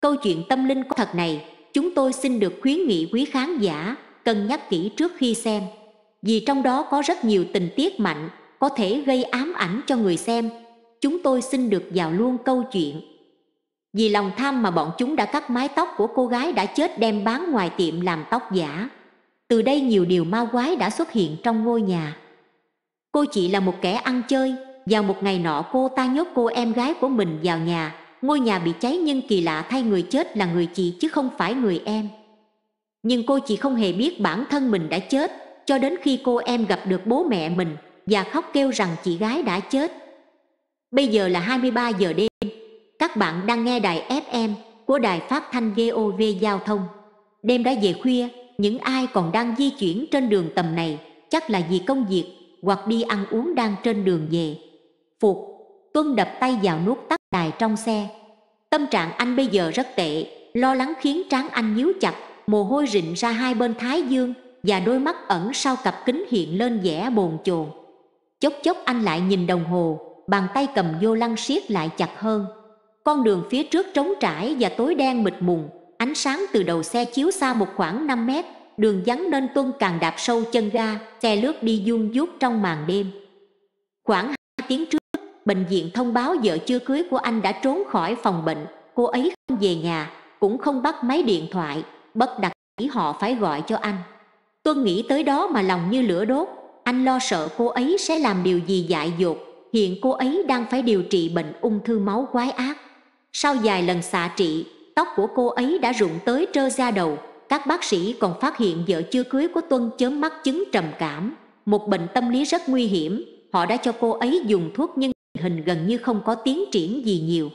Câu chuyện tâm linh có thật này, chúng tôi xin được khuyến nghị quý khán giả cân nhắc kỹ trước khi xem, vì trong đó có rất nhiều tình tiết mạnh, có thể gây ám ảnh cho người xem. Chúng tôi xin được vào luôn câu chuyện. Vì lòng tham mà bọn chúng đã cắt mái tóc của cô gái đã chết đem bán ngoài tiệm làm tóc giả. Từ đây nhiều điều ma quái đã xuất hiện trong ngôi nhà. Cô chị là một kẻ ăn chơi. Vào một ngày nọ cô ta nhốt cô em gái của mình vào nhà. Ngôi nhà bị cháy nhưng kỳ lạ thay người chết là người chị chứ không phải người em. Nhưng cô chị không hề biết bản thân mình đã chết, cho đến khi cô em gặp được bố mẹ mình và khóc kêu rằng chị gái đã chết. Bây giờ là 23 giờ đêm. Các bạn đang nghe đài FM của đài phát thanh VOV Giao thông. Đêm đã về khuya, những ai còn đang di chuyển trên đường tầm này chắc là vì công việc hoặc đi ăn uống đang trên đường về. Phục, Tuân đập tay vào nút tắt đài trong xe. Tâm trạng anh bây giờ rất tệ, lo lắng khiến trán anh nhíu chặt, mồ hôi rịn ra hai bên thái dương và đôi mắt ẩn sau cặp kính hiện lên vẻ bồn chồn. Chốc chốc anh lại nhìn đồng hồ, bàn tay cầm vô lăng siết lại chặt hơn. Con đường phía trước trống trải và tối đen mịt mùng, ánh sáng từ đầu xe chiếu xa một khoảng 5 mét, đường vắng nên Tuân càng đạp sâu chân ga, xe lướt đi vuông vuốt trong màn đêm. Khoảng 2 tiếng trước, bệnh viện thông báo vợ chưa cưới của anh đã trốn khỏi phòng bệnh, cô ấy không về nhà, cũng không bắt máy điện thoại, bất đắc dĩ họ phải gọi cho anh. Tuân nghĩ tới đó mà lòng như lửa đốt, anh lo sợ cô ấy sẽ làm điều gì dại dột. Hiện cô ấy đang phải điều trị bệnh ung thư máu quái ác. Sau vài lần xạ trị, tóc của cô ấy đã rụng tới trơ da đầu. Các bác sĩ còn phát hiện vợ chưa cưới của Tuân chớm mắc chứng trầm cảm, một bệnh tâm lý rất nguy hiểm. Họ đã cho cô ấy dùng thuốc nhưng hình gần như không có tiến triển gì nhiều.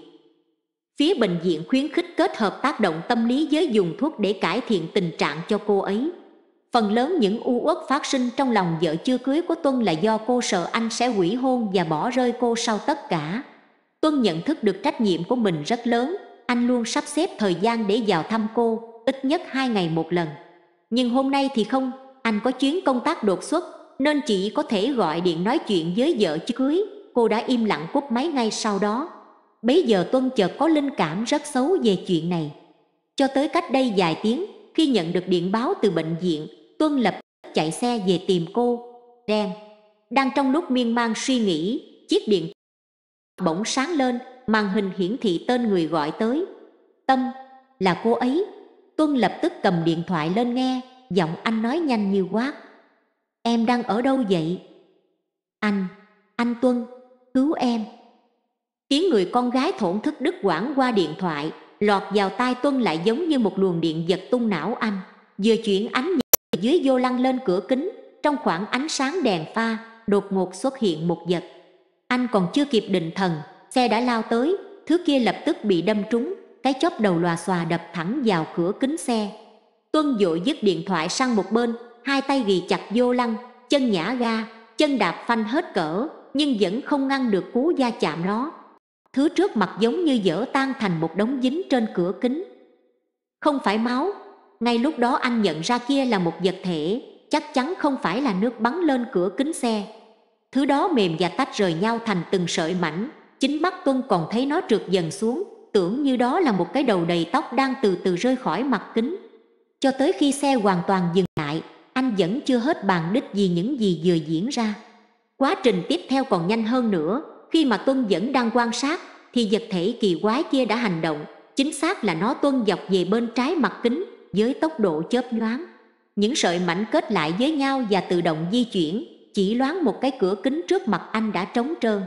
Phía bệnh viện khuyến khích kết hợp tác động tâm lý với dùng thuốc để cải thiện tình trạng cho cô ấy. Phần lớn những u uất phát sinh trong lòng vợ chưa cưới của Tuân là do cô sợ anh sẽ hủy hôn và bỏ rơi cô sau tất cả. Tuân nhận thức được trách nhiệm của mình rất lớn, anh luôn sắp xếp thời gian để vào thăm cô, ít nhất 2 ngày một lần. Nhưng hôm nay thì không, anh có chuyến công tác đột xuất, nên chỉ có thể gọi điện nói chuyện với vợ chưa cưới. Cô đã im lặng cúp máy ngay sau đó. Bấy giờ Tuân chợt có linh cảm rất xấu về chuyện này. Cho tới cách đây vài tiếng, khi nhận được điện báo từ bệnh viện, Tuân lập tức chạy xe về tìm cô. Reng. Đang trong lúc miên man suy nghĩ, chiếc điện bỗng sáng lên, màn hình hiển thị tên người gọi tới. Tâm, là cô ấy. Tuân lập tức cầm điện thoại lên nghe, giọng anh nói nhanh như quát. Em đang ở đâu vậy? Anh Tuân, cứu em. Tiếng người con gái thổn thức đứt quãng qua điện thoại, lọt vào tai Tuân lại giống như một luồng điện giật tung não anh. Vừa chuyển ánh nhìn dưới vô lăng lên cửa kính, trong khoảng ánh sáng đèn pha, đột ngột xuất hiện một vật. Anh còn chưa kịp định thần, xe đã lao tới, thứ kia lập tức bị đâm trúng, cái chóp đầu lòa xòa đập thẳng vào cửa kính xe. Tuân vội dứt điện thoại sang một bên, hai tay ghì chặt vô lăng, chân nhả ga, chân đạp phanh hết cỡ, nhưng vẫn không ngăn được cú va chạm đó. Thứ trước mặt giống như vỡ tan thành một đống dính trên cửa kính. Không phải máu, ngay lúc đó anh nhận ra kia là một vật thể, chắc chắn không phải là nước bắn lên cửa kính xe. Thứ đó mềm và tách rời nhau thành từng sợi mảnh, chính mắt Tuân còn thấy nó trượt dần xuống, tưởng như đó là một cái đầu đầy tóc đang từ từ rơi khỏi mặt kính. Cho tới khi xe hoàn toàn dừng lại, anh vẫn chưa hết bàn đích vì những gì vừa diễn ra. Quá trình tiếp theo còn nhanh hơn nữa, khi mà Tuân vẫn đang quan sát, thì vật thể kỳ quái kia đã hành động, chính xác là nó tuôn dọc về bên trái mặt kính với tốc độ chớp nhoáng. Những sợi mảnh kết lại với nhau và tự động di chuyển, chỉ loáng một cái cửa kính trước mặt anh đã trống trơn.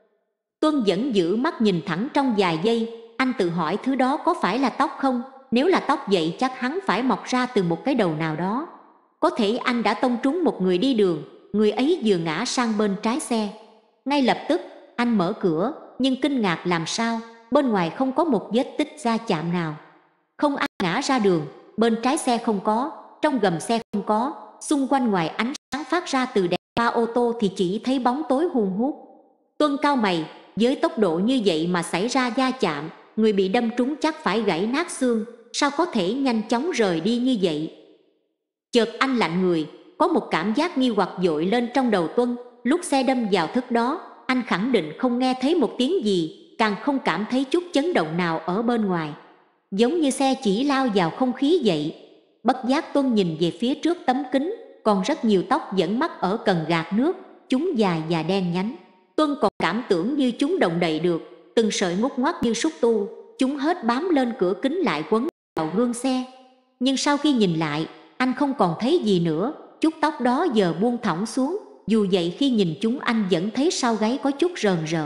Tuân vẫn giữ mắt nhìn thẳng trong vài giây, anh tự hỏi thứ đó có phải là tóc không? Nếu là tóc vậy chắc hắn phải mọc ra từ một cái đầu nào đó. Có thể anh đã tông trúng một người đi đường, người ấy vừa ngã sang bên trái xe. Ngay lập tức, anh mở cửa, nhưng kinh ngạc làm sao, bên ngoài không có một vết tích va chạm nào. Không ai ngã ra đường, bên trái xe không có, trong gầm xe không có, xung quanh ngoài ánh sáng phát ra từ đèn pha ô tô thì chỉ thấy bóng tối hun hút. Tuân cau mày, với tốc độ như vậy mà xảy ra va chạm, người bị đâm trúng chắc phải gãy nát xương, sao có thể nhanh chóng rời đi như vậy? Chợt anh lạnh người, có một cảm giác nghi hoặc dội lên trong đầu Tuân. Lúc xe đâm vào thức đó, anh khẳng định không nghe thấy một tiếng gì, càng không cảm thấy chút chấn động nào ở bên ngoài. giống như xe chỉ lao vào không khí vậy. Bất giác Tuân nhìn về phía trước tấm kính, còn rất nhiều tóc dẫn mắt ở cần gạt nước, chúng dài và đen nhánh. Tuân còn cảm tưởng như chúng động đậy được, từng sợi ngút ngoắt như xúc tu, chúng hết bám lên cửa kính lại quấn vào gương xe. Nhưng sau khi nhìn lại, anh không còn thấy gì nữa, chút tóc đó giờ buông thõng xuống, dù vậy khi nhìn chúng anh vẫn thấy sau gáy có chút rờn rợn.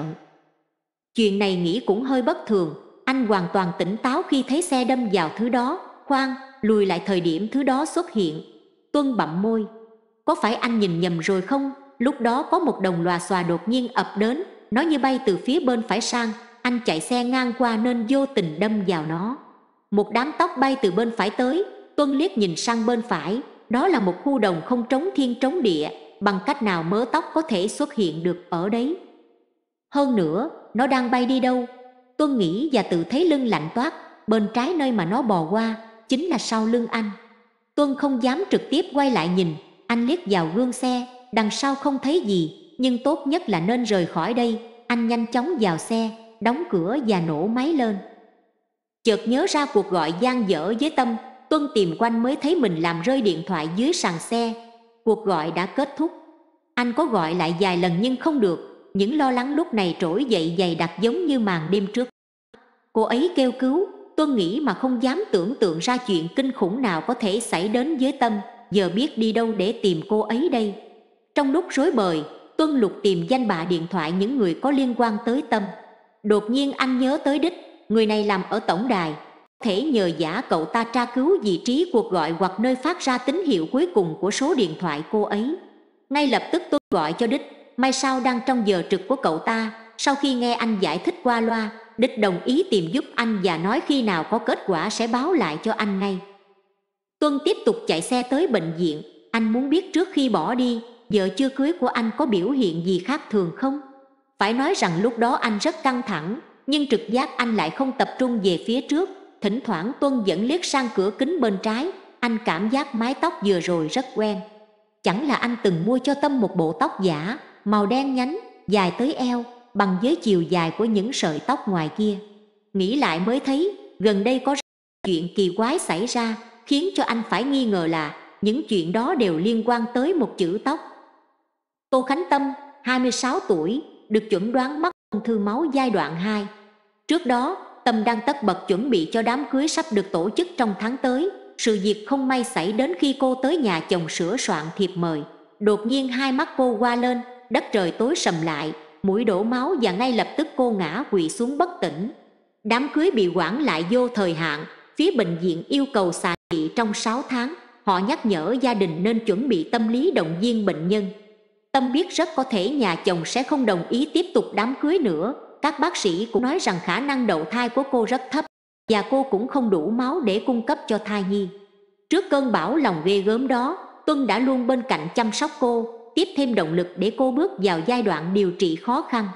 Chuyện này nghĩ cũng hơi bất thường, anh hoàn toàn tỉnh táo khi thấy xe đâm vào thứ đó. Khoan, lùi lại thời điểm thứ đó xuất hiện. Tuân bặm môi. Có phải anh nhìn nhầm rồi không? Lúc đó có một đồng lòa xòa đột nhiên ập đến, nó như bay từ phía bên phải sang, anh chạy xe ngang qua nên vô tình đâm vào nó. Một đám tóc bay từ bên phải tới, Tuân liếc nhìn sang bên phải, đó là một khu đồng không trống thiên trống địa, bằng cách nào mớ tóc có thể xuất hiện được ở đấy. Hơn nữa, nó đang bay đi đâu? Tuân nghĩ và tự thấy lưng lạnh toát, bên trái nơi mà nó bò qua, chính là sau lưng anh. Tuân không dám trực tiếp quay lại nhìn, anh liếc vào gương xe, đằng sau không thấy gì, nhưng tốt nhất là nên rời khỏi đây. Anh nhanh chóng vào xe, đóng cửa và nổ máy lên. Chợt nhớ ra cuộc gọi dang dở với Tâm, Tuân tìm quanh mới thấy mình làm rơi điện thoại dưới sàn xe. Cuộc gọi đã kết thúc. Anh có gọi lại vài lần nhưng không được, những lo lắng lúc này trỗi dậy dày đặc giống như màn đêm trước. Cô ấy kêu cứu, Tuân nghĩ mà không dám tưởng tượng ra chuyện kinh khủng nào có thể xảy đến với Tâm, giờ biết đi đâu để tìm cô ấy đây. Trong lúc rối bời, Tuân lục tìm danh bạ điện thoại những người có liên quan tới Tâm. Đột nhiên anh nhớ tới Đích, người này làm ở tổng đài, có thể nhờ giả cậu ta tra cứu vị trí cuộc gọi hoặc nơi phát ra tín hiệu cuối cùng của số điện thoại cô ấy. Ngay lập tức Tuân gọi cho Đích, may sao đang trong giờ trực của cậu ta. Sau khi nghe anh giải thích qua loa, Đích đồng ý tìm giúp anh và nói khi nào có kết quả sẽ báo lại cho anh ngay. Tuân tiếp tục chạy xe tới bệnh viện, anh muốn biết trước khi bỏ đi, vợ chưa cưới của anh có biểu hiện gì khác thường không? Phải nói rằng lúc đó anh rất căng thẳng, nhưng trực giác anh lại không tập trung về phía trước. Thỉnh thoảng Tuân vẫn liếc sang cửa kính bên trái, anh cảm giác mái tóc vừa rồi rất quen. Chẳng là anh từng mua cho Tâm một bộ tóc giả, màu đen nhánh, dài tới eo, bằng với chiều dài của những sợi tóc ngoài kia. Nghĩ lại mới thấy, gần đây có chuyện kỳ quái xảy ra, khiến cho anh phải nghi ngờ là những chuyện đó đều liên quan tới một chữ tóc. Tô Khánh Tâm, 26 tuổi, được chẩn đoán mắc ung thư máu giai đoạn 2. Trước đó, Tâm đang tất bật chuẩn bị cho đám cưới sắp được tổ chức trong tháng tới. Sự việc không may xảy đến khi cô tới nhà chồng sửa soạn thiệp mời. Đột nhiên hai mắt cô hoa lên, đất trời tối sầm lại, mũi đổ máu và ngay lập tức cô ngã quỵ xuống bất tỉnh. Đám cưới bị hoãn lại vô thời hạn, phía bệnh viện yêu cầu xạ trị trong 6 tháng. Họ nhắc nhở gia đình nên chuẩn bị tâm lý động viên bệnh nhân. Tâm biết rất có thể nhà chồng sẽ không đồng ý tiếp tục đám cưới nữa. Các bác sĩ cũng nói rằng khả năng đậu thai của cô rất thấp và cô cũng không đủ máu để cung cấp cho thai nhi. Trước cơn bão lòng ghê gớm đó, Tuân đã luôn bên cạnh chăm sóc cô, tiếp thêm động lực để cô bước vào giai đoạn điều trị khó khăn.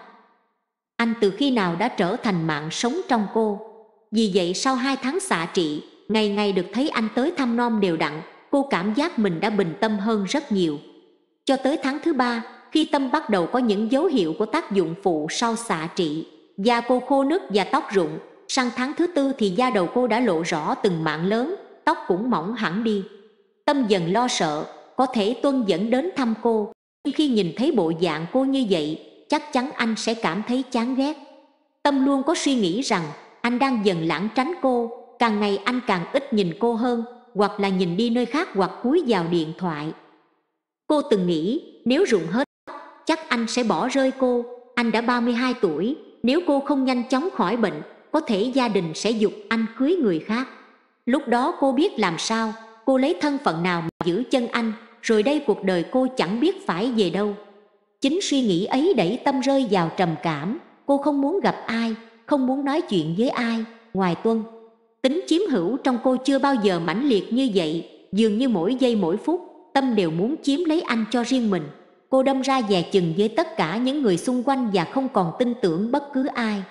Anh từ khi nào đã trở thành mạng sống trong cô. Vì vậy sau 2 tháng xạ trị, ngày ngày được thấy anh tới thăm nom đều đặn, cô cảm giác mình đã bình tâm hơn rất nhiều. Cho tới tháng thứ 3, khi Tâm bắt đầu có những dấu hiệu của tác dụng phụ sau xạ trị, da cô khô nứt và tóc rụng. Sang tháng thứ 4 thì da đầu cô đã lộ rõ từng mảng lớn, tóc cũng mỏng hẳn đi. Tâm dần lo sợ, có thể Tuân dẫn đến thăm cô, nhưng khi nhìn thấy bộ dạng cô như vậy, chắc chắn anh sẽ cảm thấy chán ghét. Tâm luôn có suy nghĩ rằng anh đang dần lãng tránh cô, càng ngày anh càng ít nhìn cô hơn, hoặc là nhìn đi nơi khác hoặc cúi vào điện thoại. Cô từng nghĩ nếu rụng hết tóc, chắc anh sẽ bỏ rơi cô. Anh đã 32 tuổi, nếu cô không nhanh chóng khỏi bệnh, có thể gia đình sẽ giục anh cưới người khác. Lúc đó cô biết làm sao, cô lấy thân phận nào mà giữ chân anh, rồi đây cuộc đời cô chẳng biết phải về đâu. Chính suy nghĩ ấy đẩy Tâm rơi vào trầm cảm. Cô không muốn gặp ai, không muốn nói chuyện với ai ngoài Tuân. Tính chiếm hữu trong cô chưa bao giờ mãnh liệt như vậy, dường như mỗi giây mỗi phút Tâm đều muốn chiếm lấy anh cho riêng mình. Cô đâm ra dè chừng với tất cả những người xung quanh và không còn tin tưởng bất cứ ai.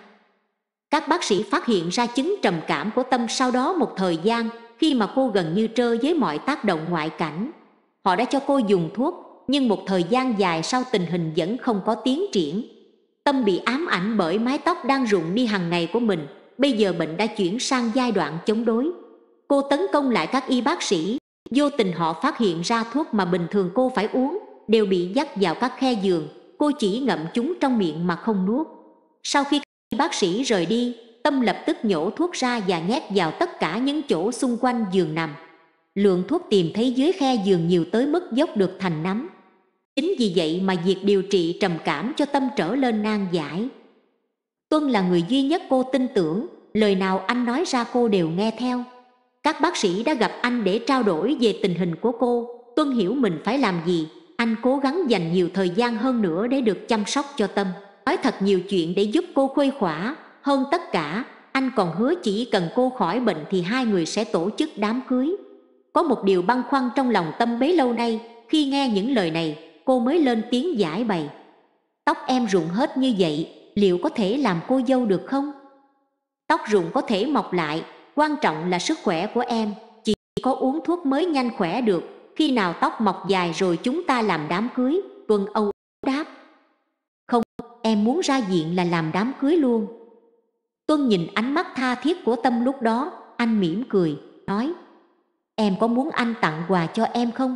Các bác sĩ phát hiện ra chứng trầm cảm của Tâm sau đó một thời gian, khi mà cô gần như trơ với mọi tác động ngoại cảnh. Họ đã cho cô dùng thuốc, nhưng một thời gian dài sau tình hình vẫn không có tiến triển. Tâm bị ám ảnh bởi mái tóc đang rụng đi hàng ngày của mình. bây giờ bệnh đã chuyển sang giai đoạn chống đối. Cô tấn công lại các y bác sĩ, vô tình họ phát hiện ra thuốc mà bình thường cô phải uống đều bị dắt vào các khe giường, cô chỉ ngậm chúng trong miệng mà không nuốt. Sau khi các y bác sĩ rời đi, Tâm lập tức nhổ thuốc ra và nhét vào tất cả những chỗ xung quanh giường nằm. Lượng thuốc tìm thấy dưới khe giường nhiều tới mức dốc được thành nắm. Chính vì vậy mà việc điều trị trầm cảm cho Tâm trở lên nan giải. Tuân là người duy nhất cô tin tưởng, lời nào anh nói ra cô đều nghe theo. Các bác sĩ đã gặp anh để trao đổi về tình hình của cô. Tuân hiểu mình phải làm gì. Anh cố gắng dành nhiều thời gian hơn nữa để được chăm sóc cho Tâm, nói thật nhiều chuyện để giúp cô khuây khỏa. Hơn tất cả, anh còn hứa chỉ cần cô khỏi bệnh thì hai người sẽ tổ chức đám cưới. Có một điều băn khoăn trong lòng Tâm bấy lâu nay, khi nghe những lời này, cô mới lên tiếng giải bày. Tóc em rụng hết như vậy, liệu có thể làm cô dâu được không? Tóc rụng có thể mọc lại, quan trọng là sức khỏe của em, chỉ có uống thuốc mới nhanh khỏe được. Khi nào tóc mọc dài rồi chúng ta làm đám cưới. Tuân âu đáp. Không, em muốn ra diện là làm đám cưới luôn. Tuân nhìn ánh mắt tha thiết của Tâm lúc đó, anh mỉm cười, nói: Em có muốn anh tặng quà cho em không?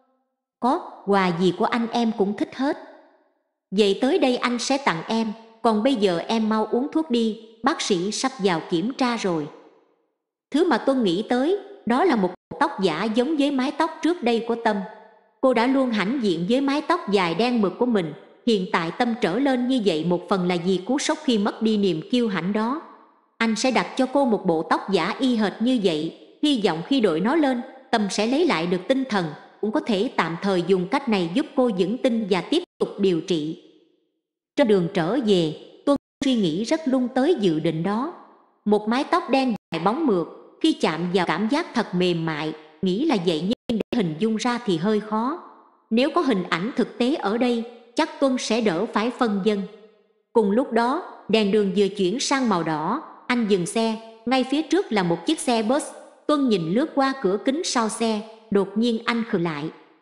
Có, quà gì của anh em cũng thích hết. Vậy tới đây anh sẽ tặng em, còn bây giờ em mau uống thuốc đi, bác sĩ sắp vào kiểm tra rồi. Thứ mà Tuân nghĩ tới, đó là một tóc giả giống với mái tóc trước đây của Tâm. Cô đã luôn hãnh diện với mái tóc dài đen mượt của mình. Hiện tại Tâm trở lên như vậy một phần là vì cú sốc khi mất đi niềm kiêu hãnh đó. Anh sẽ đặt cho cô một bộ tóc giả y hệt như vậy. Hy vọng khi đội nó lên, Tâm sẽ lấy lại được tinh thần. Cũng có thể tạm thời dùng cách này giúp cô vững tin và tiếp tục điều trị. Trên đường trở về, Tuân suy nghĩ rất lung tới dự định đó. Một mái tóc đen dài bóng mượt, khi chạm vào cảm giác thật mềm mại. Nghĩ là vậy nhưng để hình dung ra thì hơi khó. Nếu có hình ảnh thực tế ở đây, chắc Tuân sẽ đỡ phải phân vân. Cùng lúc đó, đèn đường vừa chuyển sang màu đỏ. Anh dừng xe, ngay phía trước là một chiếc xe bus. Tuân nhìn lướt qua cửa kính sau xe, đột nhiên anh khựng lại.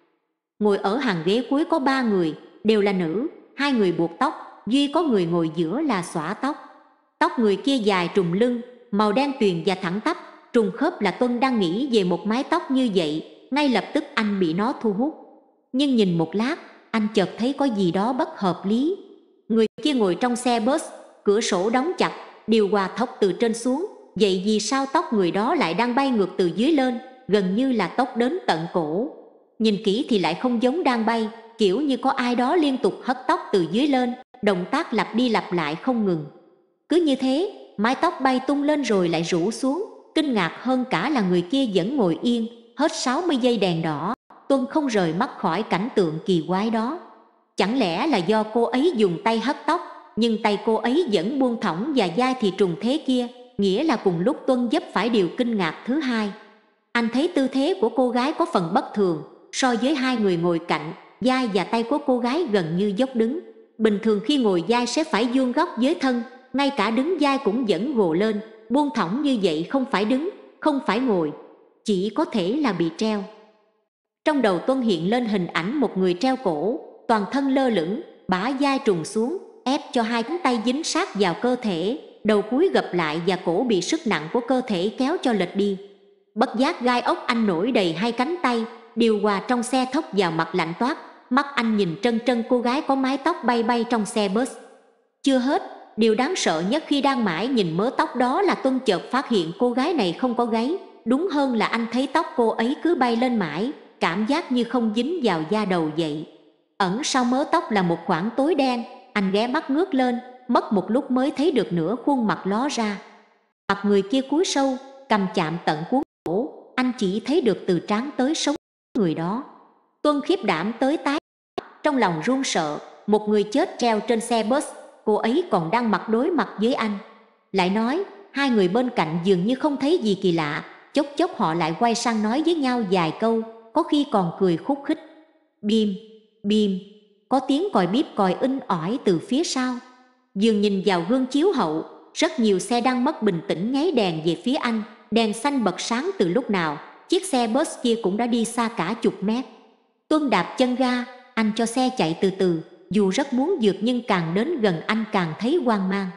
Ngồi ở hàng ghế cuối có 3 người, đều là nữ. 2 người buộc tóc, duy có người ngồi giữa là xõa tóc. Tóc người kia dài trùm lưng, màu đen tuyền và thẳng tắp, trùng khớp là Tuân đang nghĩ về một mái tóc như vậy. Ngay lập tức anh bị nó thu hút. Nhưng nhìn một lát, anh chợt thấy có gì đó bất hợp lý. Người kia ngồi trong xe bus, cửa sổ đóng chặt, điều hòa thốc từ trên xuống. Vậy vì sao tóc người đó lại đang bay ngược từ dưới lên, gần như là tóc đến tận cổ. Nhìn kỹ thì lại không giống đang bay, kiểu như có ai đó liên tục hất tóc từ dưới lên, động tác lặp đi lặp lại không ngừng. Cứ như thế, mái tóc bay tung lên rồi lại rủ xuống. Kinh ngạc hơn cả là người kia vẫn ngồi yên. Hết 60 giây đèn đỏ, Tuân không rời mắt khỏi cảnh tượng kỳ quái đó. Chẳng lẽ là do cô ấy dùng tay hất tóc, nhưng tay cô ấy vẫn buông thõng và vai thì trùng thế kia, nghĩa là cùng lúc Tuân vấp phải điều kinh ngạc thứ hai. Anh thấy tư thế của cô gái có phần bất thường, so với 2 người ngồi cạnh, vai và tay của cô gái gần như dốc đứng. Bình thường khi ngồi vai sẽ phải vuông góc với thân, ngay cả đứng vai cũng vẫn gồ lên, buông thõng như vậy không phải đứng, không phải ngồi, chỉ có thể là bị treo. Trong đầu Tuân hiện lên hình ảnh một người treo cổ, toàn thân lơ lửng, bả vai trùng xuống, ép cho 2 cánh tay dính sát vào cơ thể, đầu cúi gập lại và cổ bị sức nặng của cơ thể kéo cho lệch đi. Bất giác gai ốc anh nổi đầy 2 cánh tay, điều hòa trong xe thốc vào mặt lạnh toát, mắt anh nhìn trân trân cô gái có mái tóc bay bay trong xe bus. Chưa hết, điều đáng sợ nhất khi đang mãi nhìn mớ tóc đó là Tuân chợt phát hiện cô gái này không có gáy, đúng hơn là anh thấy tóc cô ấy cứ bay lên mãi, cảm giác như không dính vào da đầu vậy. Ẩn sau mớ tóc là một khoảng tối đen, anh ghé mắt ngước lên, mất một lúc mới thấy được nửa khuôn mặt ló ra. Mặt người kia cúi sâu, cầm chạm tận cuốn cổ, anh chỉ thấy được từ trán tới sống người đó. Tuân khiếp đảm tới tái, trong lòng run sợ, một người chết treo trên xe bus, cô ấy còn đang mặt đối mặt với anh. Lại nói, 2 người bên cạnh dường như không thấy gì kỳ lạ, chốc chốc họ lại quay sang nói với nhau vài câu, có khi còn cười khúc khích. Bim, bim, có tiếng còi bíp còi inh ỏi từ phía sau. Dường nhìn vào gương chiếu hậu, rất nhiều xe đang mất bình tĩnh nháy đèn về phía anh, đèn xanh bật sáng từ lúc nào, chiếc xe bus kia cũng đã đi xa cả chục mét. Tuân đạp chân ga, anh cho xe chạy từ từ, dù rất muốn vượt nhưng càng đến gần anh càng thấy hoang mang.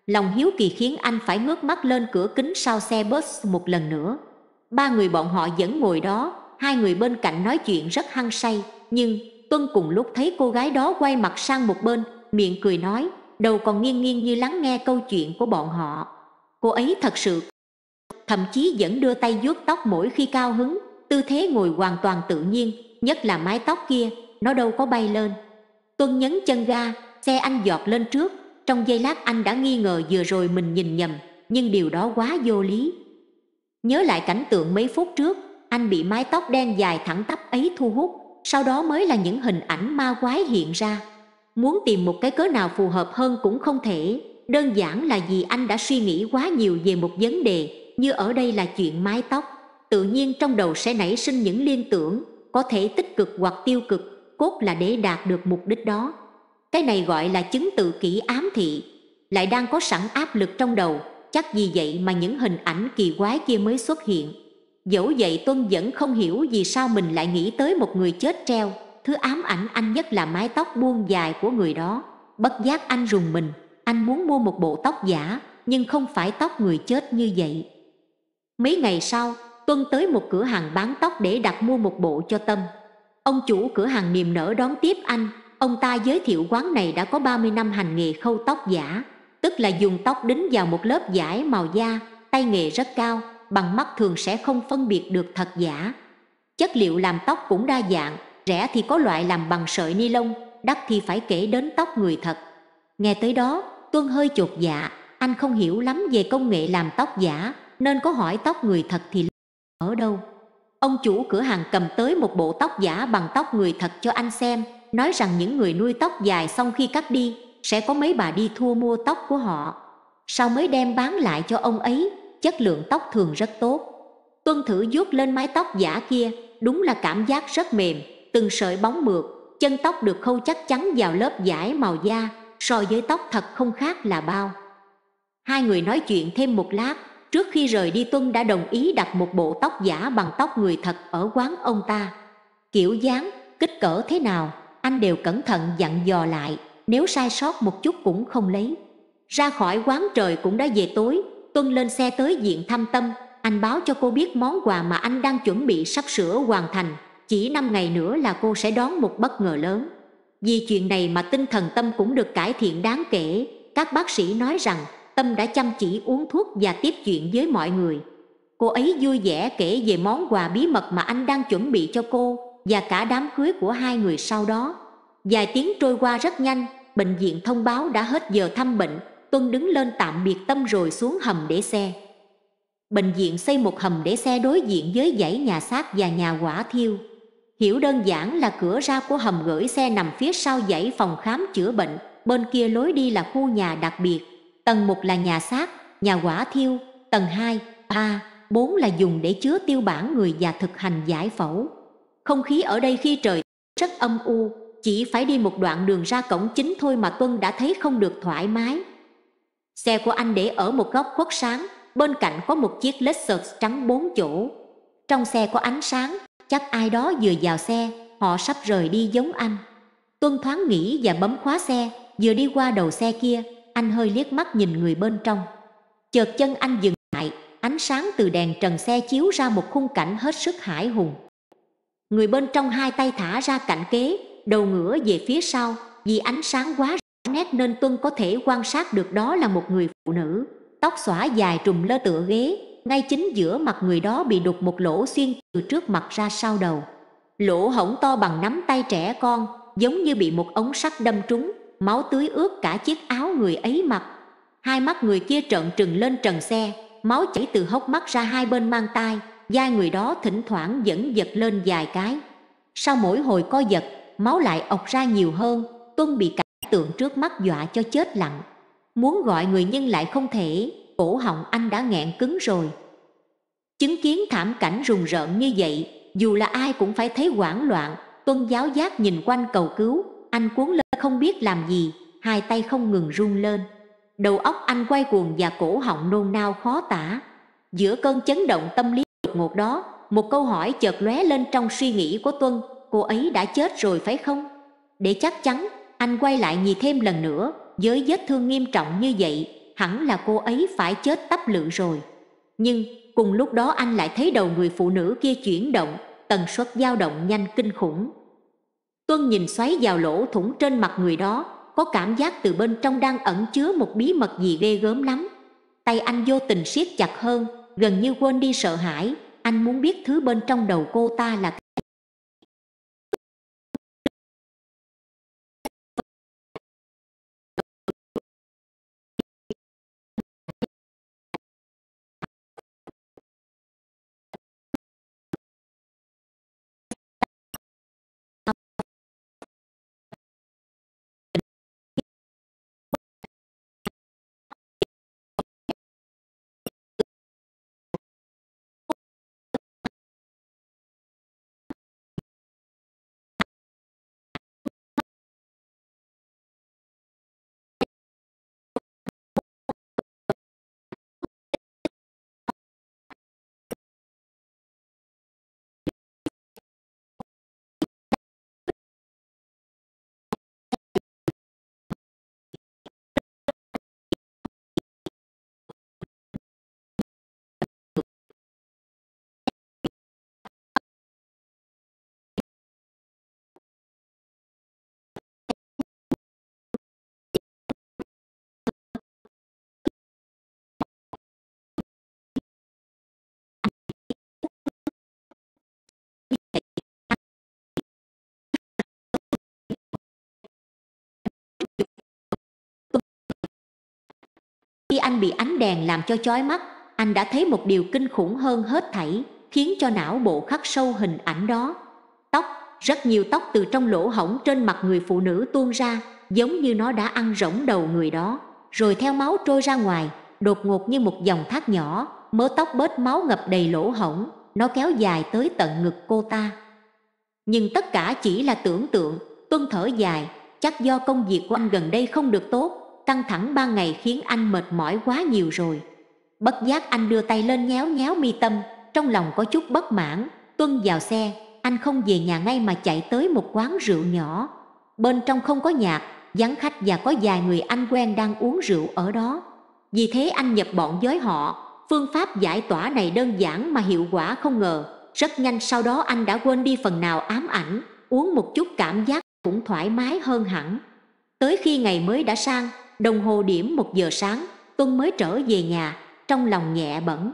Lòng hiếu kỳ khiến anh phải ngước mắt lên cửa kính sau xe bus một lần nữa. Ba người bọn họ vẫn ngồi đó, hai người bên cạnh nói chuyện rất hăng say, nhưng Tuân cùng lúc thấy cô gái đó quay mặt sang một bên, miệng cười nói, đầu còn nghiêng nghiêng như lắng nghe câu chuyện của bọn họ. Cô ấy thật sự, thậm chí vẫn đưa tay vuốt tóc mỗi khi cao hứng, tư thế ngồi hoàn toàn tự nhiên, nhất là mái tóc kia, nó đâu có bay lên. Tuân nhấn chân ga, xe anh giọt lên trước. Trong giây lát anh đã nghi ngờ vừa rồi mình nhìn nhầm, nhưng điều đó quá vô lý. Nhớ lại cảnh tượng mấy phút trước, anh bị mái tóc đen dài thẳng tắp ấy thu hút, sau đó mới là những hình ảnh ma quái hiện ra. Muốn tìm một cái cớ nào phù hợp hơn cũng không thể, đơn giản là vì anh đã suy nghĩ quá nhiều về một vấn đề, như ở đây là chuyện mái tóc. Tự nhiên trong đầu sẽ nảy sinh những liên tưởng, có thể tích cực hoặc tiêu cực, cốt là để đạt được mục đích đó. Cái này gọi là chứng tự kỷ ám thị, lại đang có sẵn áp lực trong đầu, chắc vì vậy mà những hình ảnh kỳ quái kia mới xuất hiện. Dẫu vậy Tuân vẫn không hiểu vì sao mình lại nghĩ tới một người chết treo, thứ ám ảnh anh nhất là mái tóc buông dài của người đó. Bất giác anh rùng mình, anh muốn mua một bộ tóc giả, nhưng không phải tóc người chết như vậy. Mấy ngày sau, Tuân tới một cửa hàng bán tóc để đặt mua một bộ cho Tâm. Ông chủ cửa hàng niềm nở đón tiếp anh. Ông ta giới thiệu quán này đã có 30 năm hành nghề khâu tóc giả, tức là dùng tóc đính vào một lớp vải màu da, tay nghề rất cao, bằng mắt thường sẽ không phân biệt được thật giả. Chất liệu làm tóc cũng đa dạng, rẻ thì có loại làm bằng sợi ni lông, đắt thì phải kể đến tóc người thật. Nghe tới đó, Tuân hơi chột dạ, anh không hiểu lắm về công nghệ làm tóc giả, nên có hỏi tóc người thật thì ở đâu. Ông chủ cửa hàng cầm tới một bộ tóc giả bằng tóc người thật cho anh xem, nói rằng những người nuôi tóc dài xong khi cắt đi, sẽ có mấy bà đi thu mua tóc của họ, sau mới đem bán lại cho ông ấy, chất lượng tóc thường rất tốt. Tuân thử vuốt lên mái tóc giả kia, đúng là cảm giác rất mềm, từng sợi bóng mượt, chân tóc được khâu chắc chắn vào lớp vải màu da, so với tóc thật không khác là bao. Hai người nói chuyện thêm một lát, trước khi rời đi Tuân đã đồng ý đặt một bộ tóc giả bằng tóc người thật ở quán ông ta. Kiểu dáng, kích cỡ thế nào, anh đều cẩn thận dặn dò lại, nếu sai sót một chút cũng không lấy. Ra khỏi quán trời cũng đã về tối, Tuân lên xe tới viện thăm Tâm. Anh báo cho cô biết món quà mà anh đang chuẩn bị sắp sửa hoàn thành, chỉ 5 ngày nữa là cô sẽ đón một bất ngờ lớn. Vì chuyện này mà tinh thần Tâm cũng được cải thiện đáng kể. Các bác sĩ nói rằng Tâm đã chăm chỉ uống thuốc và tiếp chuyện với mọi người. Cô ấy vui vẻ kể về món quà bí mật mà anh đang chuẩn bị cho cô và cả đám cưới của hai người sau đó. Vài tiếng trôi qua rất nhanh, bệnh viện thông báo đã hết giờ thăm bệnh. Tuân đứng lên tạm biệt Tâm rồi xuống hầm để xe. Bệnh viện xây một hầm để xe đối diện với dãy nhà xác và nhà hỏa thiêu. Hiểu đơn giản là cửa ra của hầm gửi xe nằm phía sau dãy phòng khám chữa bệnh, bên kia lối đi là khu nhà đặc biệt. Tầng 1 là nhà xác, nhà hỏa thiêu, tầng 2, 3, 4 là dùng để chứa tiêu bản người và thực hành giải phẫu. Không khí ở đây khi trời rất âm u, chỉ phải đi một đoạn đường ra cổng chính thôi mà Tuân đã thấy không được thoải mái. Xe của anh để ở một góc khuất sáng, bên cạnh có một chiếc Lexus trắng 4 chỗ. Trong xe có ánh sáng, chắc ai đó vừa vào xe, họ sắp rời đi giống anh. Tuân thoáng nghĩ và bấm khóa xe, vừa đi qua đầu xe kia, anh hơi liếc mắt nhìn người bên trong. Chợt chân anh dừng lại, ánh sáng từ đèn trần xe chiếu ra một khung cảnh hết sức hãi hùng. Người bên trong hai tay thả ra cạnh kế, đầu ngửa về phía sau, vì ánh sáng quá rõ nét nên Tuân có thể quan sát được đó là một người phụ nữ, tóc xõa dài trùm lơ tựa ghế, ngay chính giữa mặt người đó bị đục một lỗ xuyên từ trước mặt ra sau đầu. Lỗ hổng to bằng nắm tay trẻ con, giống như bị một ống sắt đâm trúng, máu tưới ướt cả chiếc áo người ấy mặc. Hai mắt người kia trợn trừng lên trần xe, máu chảy từ hốc mắt ra hai bên mang tai, vai người đó thỉnh thoảng vẫn giật lên vài cái. Sau mỗi hồi co giật, máu lại ọc ra nhiều hơn. Tuân bị cảnh tượng trước mắt dọa cho chết lặng. Muốn gọi người nhưng lại không thể, cổ họng anh đã nghẹn cứng rồi. Chứng kiến thảm cảnh rùng rợn như vậy, dù là ai cũng phải thấy hoảng loạn. Tuân giáo giác nhìn quanh cầu cứu, anh cuốn lên không biết làm gì, hai tay không ngừng run lên. Đầu óc anh quay cuồng và cổ họng nôn nao khó tả. Giữa cơn chấn động tâm lý đột ngột đó, một câu hỏi chợt lóe lên trong suy nghĩ của Tuân, cô ấy đã chết rồi phải không? Để chắc chắn, anh quay lại nhìn thêm lần nữa, với vết thương nghiêm trọng như vậy, hẳn là cô ấy phải chết tắp lự rồi. Nhưng cùng lúc đó anh lại thấy đầu người phụ nữ kia chuyển động, tần suất dao động nhanh kinh khủng. Tuân nhìn xoáy vào lỗ thủng trên mặt người đó, có cảm giác từ bên trong đang ẩn chứa một bí mật gì ghê gớm lắm. Tay anh vô tình siết chặt hơn, gần như quên đi sợ hãi. Anh muốn biết thứ bên trong đầu cô ta là khi anh bị ánh đèn làm cho chói mắt, anh đã thấy một điều kinh khủng hơn hết thảy, khiến cho não bộ khắc sâu hình ảnh đó. Tóc, rất nhiều tóc từ trong lỗ hổng trên mặt người phụ nữ tuôn ra, giống như nó đã ăn rỗng đầu người đó, rồi theo máu trôi ra ngoài, đột ngột như một dòng thác nhỏ, mớ tóc bết máu ngập đầy lỗ hổng, nó kéo dài tới tận ngực cô ta. Nhưng tất cả chỉ là tưởng tượng. Tuân thở dài, chắc do công việc của anh gần đây không được tốt, căng thẳng ban ngày khiến anh mệt mỏi quá nhiều rồi. Bất giác anh đưa tay lên nhéo nhéo mi tâm, trong lòng có chút bất mãn. Tuân vào xe, anh không về nhà ngay mà chạy tới một quán rượu nhỏ. Bên trong không có nhạc, vắng khách và có vài người anh quen đang uống rượu ở đó. Vì thế anh nhập bọn với họ. Phương pháp giải tỏa này đơn giản mà hiệu quả không ngờ. Rất nhanh sau đó anh đã quên đi phần nào ám ảnh, uống một chút cảm giác cũng thoải mái hơn hẳn. Tới khi ngày mới đã sang, đồng hồ điểm 1 giờ sáng, Tuân mới trở về nhà, trong lòng nhẹ bẫng.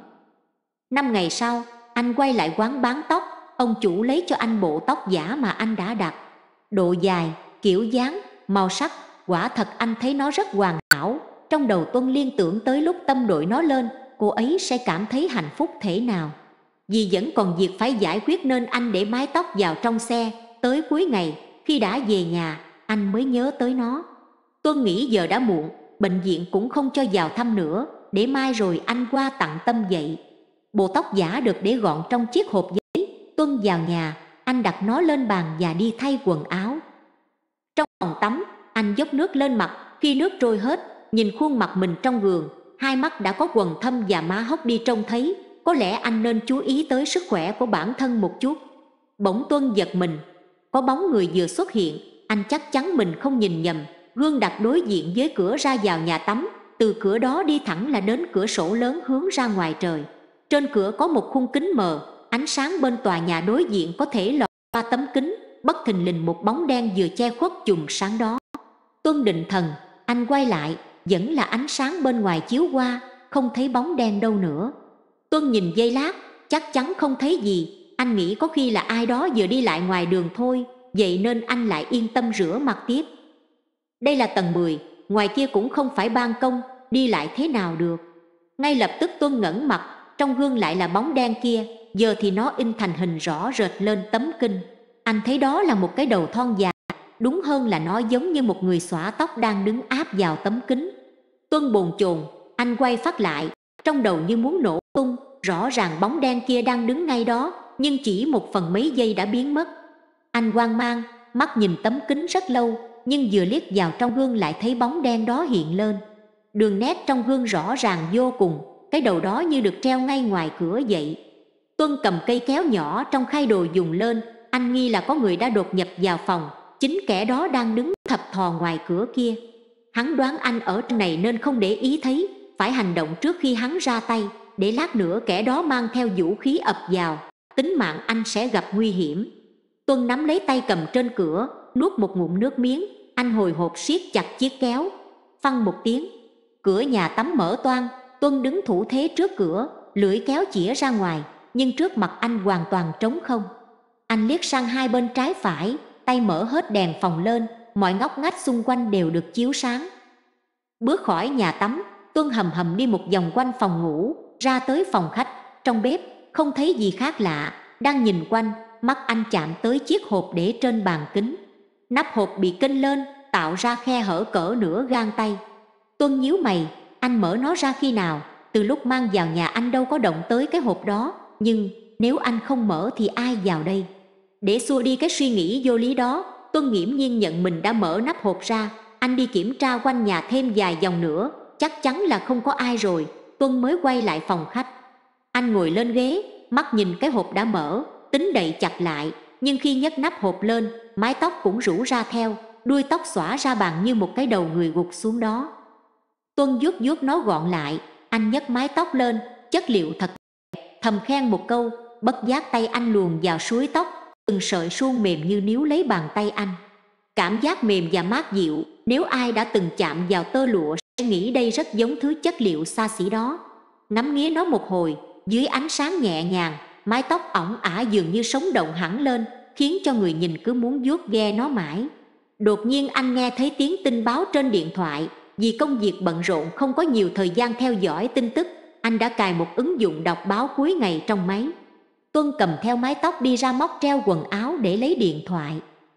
5 ngày sau, anh quay lại quán bán tóc. Ông chủ lấy cho anh bộ tóc giả mà anh đã đặt. Độ dài, kiểu dáng, màu sắc, quả thật anh thấy nó rất hoàn hảo. Trong đầu Tuân liên tưởng tới lúc Tâm đội nó lên, cô ấy sẽ cảm thấy hạnh phúc thế nào. Vì vẫn còn việc phải giải quyết nên anh để mái tóc vào trong xe. Tới cuối ngày, khi đã về nhà, anh mới nhớ tới nó. Tuân nghĩ giờ đã muộn, bệnh viện cũng không cho vào thăm nữa, để mai rồi anh qua tặng Tâm vậy. Bộ tóc giả được để gọn trong chiếc hộp giấy. Tuân vào nhà, anh đặt nó lên bàn và đi thay quần áo. Trong phòng tắm, anh dốc nước lên mặt. Khi nước trôi hết, nhìn khuôn mặt mình trong gương, hai mắt đã có quầng thâm và má hốc đi trông thấy. Có lẽ anh nên chú ý tới sức khỏe của bản thân một chút. Bỗng Tuân giật mình, có bóng người vừa xuất hiện. Anh chắc chắn mình không nhìn nhầm. Gương đặt đối diện với cửa ra vào nhà tắm. Từ cửa đó đi thẳng là đến cửa sổ lớn hướng ra ngoài trời. Trên cửa có một khung kính mờ, ánh sáng bên tòa nhà đối diện có thể lọt qua tấm kính. Bất thình lình một bóng đen vừa che khuất chùm sáng đó. Tuân định thần, anh quay lại, vẫn là ánh sáng bên ngoài chiếu qua, không thấy bóng đen đâu nữa. Tuân nhìn giây lát, chắc chắn không thấy gì. Anh nghĩ có khi là ai đó vừa đi lại ngoài đường thôi, vậy nên anh lại yên tâm rửa mặt tiếp. Đây là tầng 10, ngoài kia cũng không phải ban công, đi lại thế nào được. Ngay lập tức Tuân ngẩng mặt, trong gương lại là bóng đen kia, giờ thì nó in thành hình rõ rệt lên tấm kinh. Anh thấy đó là một cái đầu thon dài, đúng hơn là nó giống như một người xõa tóc đang đứng áp vào tấm kính. Tuân bồn chồn, anh quay phát lại, trong đầu như muốn nổ tung. Rõ ràng bóng đen kia đang đứng ngay đó, nhưng chỉ một phần mấy giây đã biến mất. Anh hoang mang, mắt nhìn tấm kính rất lâu, nhưng vừa liếc vào trong gương lại thấy bóng đen đó hiện lên. Đường nét trong gương rõ ràng vô cùng, cái đầu đó như được treo ngay ngoài cửa vậy. Tuân cầm cây kéo nhỏ trong khay đồ dùng lên, anh nghi là có người đã đột nhập vào phòng, chính kẻ đó đang đứng thập thò ngoài cửa kia. Hắn đoán anh ở trên này nên không để ý thấy, phải hành động trước khi hắn ra tay, để lát nữa kẻ đó mang theo vũ khí ập vào, tính mạng anh sẽ gặp nguy hiểm. Tuân nắm lấy tay cầm trên cửa, nuốt một ngụm nước miếng, anh hồi hộp siết chặt chiếc kéo. Phăng một tiếng, cửa nhà tắm mở toang. Tuân đứng thủ thế trước cửa, lưỡi kéo chĩa ra ngoài, nhưng trước mặt anh hoàn toàn trống không. Anh liếc sang hai bên trái phải, tay mở hết đèn phòng lên, mọi ngóc ngách xung quanh đều được chiếu sáng. Bước khỏi nhà tắm, Tuân hầm hầm đi một vòng quanh phòng ngủ, ra tới phòng khách. Trong bếp không thấy gì khác lạ, đang nhìn quanh, mắt anh chạm tới chiếc hộp để trên bàn kính. Nắp hộp bị kênh lên, tạo ra khe hở cỡ nửa gang tay. Tuân nhíu mày, anh mở nó ra khi nào? Từ lúc mang vào nhà anh đâu có động tới cái hộp đó, nhưng nếu anh không mở thì ai vào đây? Để xua đi cái suy nghĩ vô lý đó, Tuân nghiễm nhiên nhận mình đã mở nắp hộp ra. Anh đi kiểm tra quanh nhà thêm vài vòng nữa, chắc chắn là không có ai rồi. Tuân mới quay lại phòng khách. Anh ngồi lên ghế, mắt nhìn cái hộp đã mở, tính đậy chặt lại, nhưng khi nhấc nắp hộp lên, mái tóc cũng rủ ra theo, đuôi tóc xõa ra bàn như một cái đầu người gục xuống đó. Tuân vuốt vuốt nó gọn lại, anh nhấc mái tóc lên, chất liệu thật đẹp, thầm khen một câu, bất giác tay anh luồn vào suối tóc, từng sợi suông mềm như níu lấy bàn tay anh. Cảm giác mềm và mát dịu, nếu ai đã từng chạm vào tơ lụa sẽ nghĩ đây rất giống thứ chất liệu xa xỉ đó. Ngắm nghía nó một hồi, dưới ánh sáng nhẹ nhàng, mái tóc ỏng ả dường như sống động hẳn lên, khiến cho người nhìn cứ muốn vuốt ve nó mãi. Đột nhiên anh nghe thấy tiếng tin báo trên điện thoại. Vì công việc bận rộn không có nhiều thời gian theo dõi tin tức, anh đã cài một ứng dụng đọc báo cuối ngày trong máy. Tuân cầm theo mái tóc đi ra móc treo quần áo để lấy điện thoại.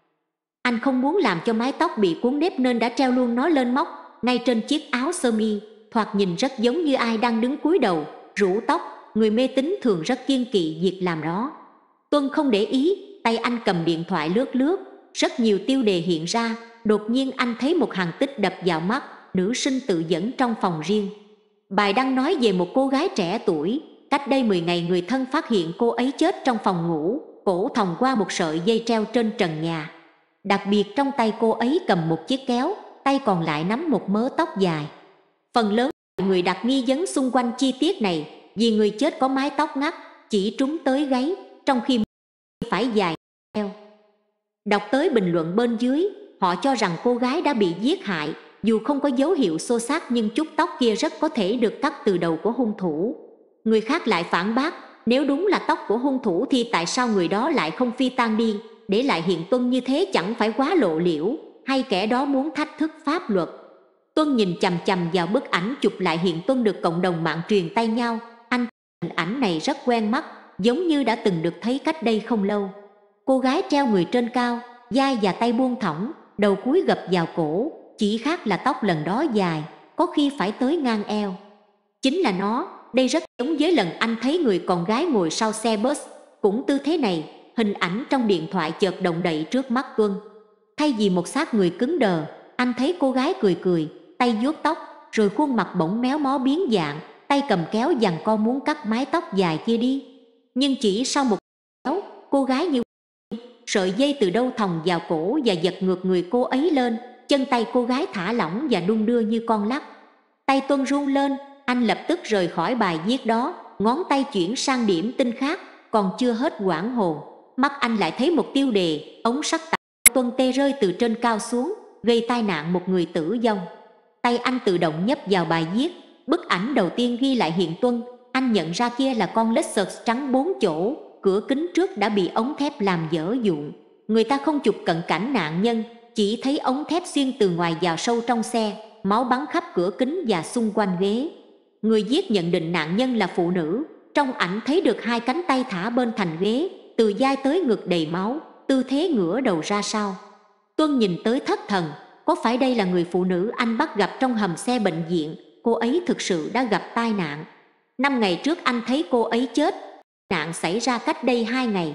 Anh không muốn làm cho mái tóc bị cuốn nếp nên đã treo luôn nó lên móc, ngay trên chiếc áo sơ mi, thoạt nhìn rất giống như ai đang đứng cúi đầu, rũ tóc. Người mê tín thường rất kiêng kỵ việc làm đó. Tuân không để ý, tay anh cầm điện thoại lướt lướt, rất nhiều tiêu đề hiện ra. Đột nhiên anh thấy một hàng tích đập vào mắt, nữ sinh tự dẫn trong phòng riêng. Bài đăng nói về một cô gái trẻ tuổi, cách đây 10 ngày người thân phát hiện cô ấy chết trong phòng ngủ, cổ thòng qua một sợi dây treo trên trần nhà. Đặc biệt trong tay cô ấy cầm một chiếc kéo, tay còn lại nắm một mớ tóc dài. Phần lớn người đặt nghi vấn xung quanh chi tiết này, vì người chết có mái tóc ngắt, chỉ trúng tới gáy, trong khi phải dài eo. Đọc tới bình luận bên dưới, họ cho rằng cô gái đã bị giết hại. Dù không có dấu hiệu xô xát nhưng chút tóc kia rất có thể được cắt từ đầu của hung thủ. Người khác lại phản bác, nếu đúng là tóc của hung thủ thì tại sao người đó lại không phi tang đi, để lại hiện Tuân như thế chẳng phải quá lộ liễu, hay kẻ đó muốn thách thức pháp luật. Tuân nhìn chằm chằm vào bức ảnh chụp lại hiện Tuân được cộng đồng mạng truyền tay nhau. Anh hình ảnh này rất quen mắt, giống như đã từng được thấy cách đây không lâu. Cô gái treo người trên cao, vai và tay buông thõng, đầu cúi gập vào cổ, chỉ khác là tóc lần đó dài, có khi phải tới ngang eo. Chính là nó, đây rất giống với lần anh thấy người con gái ngồi sau xe bus, cũng tư thế này. Hình ảnh trong điện thoại chợt động đậy trước mắt Tuân. Thay vì một xác người cứng đờ, anh thấy cô gái cười cười, tay vuốt tóc, rồi khuôn mặt bỗng méo mó biến dạng, tay cầm kéo giằng co muốn cắt mái tóc dài kia đi. Nhưng chỉ sau một kéo, cô gái như sợi dây từ đâu thòng vào cổ và giật ngược người cô ấy lên. Chân tay cô gái thả lỏng và đung đưa như con lắc. Tay Tuân run lên, anh lập tức rời khỏi bài viết đó, ngón tay chuyển sang điểm tin khác. Còn chưa hết hoảng hồn, mắt anh lại thấy một tiêu đề, ống sắt tạ Tuân tê rơi từ trên cao xuống, gây tai nạn một người tử vong. Tay anh tự động nhấp vào bài viết. Bức ảnh đầu tiên ghi lại hiện Tuân, anh nhận ra kia là con Lexus trắng 4 chỗ, cửa kính trước đã bị ống thép làm dở dụng. Người ta không chụp cận cảnh nạn nhân, chỉ thấy ống thép xuyên từ ngoài vào sâu trong xe, máu bắn khắp cửa kính và xung quanh ghế. Người giết nhận định nạn nhân là phụ nữ. Trong ảnh thấy được hai cánh tay thả bên thành ghế, từ vai tới ngực đầy máu, tư thế ngửa đầu ra sau. Tuân nhìn tới thất thần, có phải đây là người phụ nữ anh bắt gặp trong hầm xe bệnh viện? Cô ấy thực sự đã gặp tai nạn. 5 ngày trước anh thấy cô ấy chết, nạn xảy ra cách đây 2 ngày.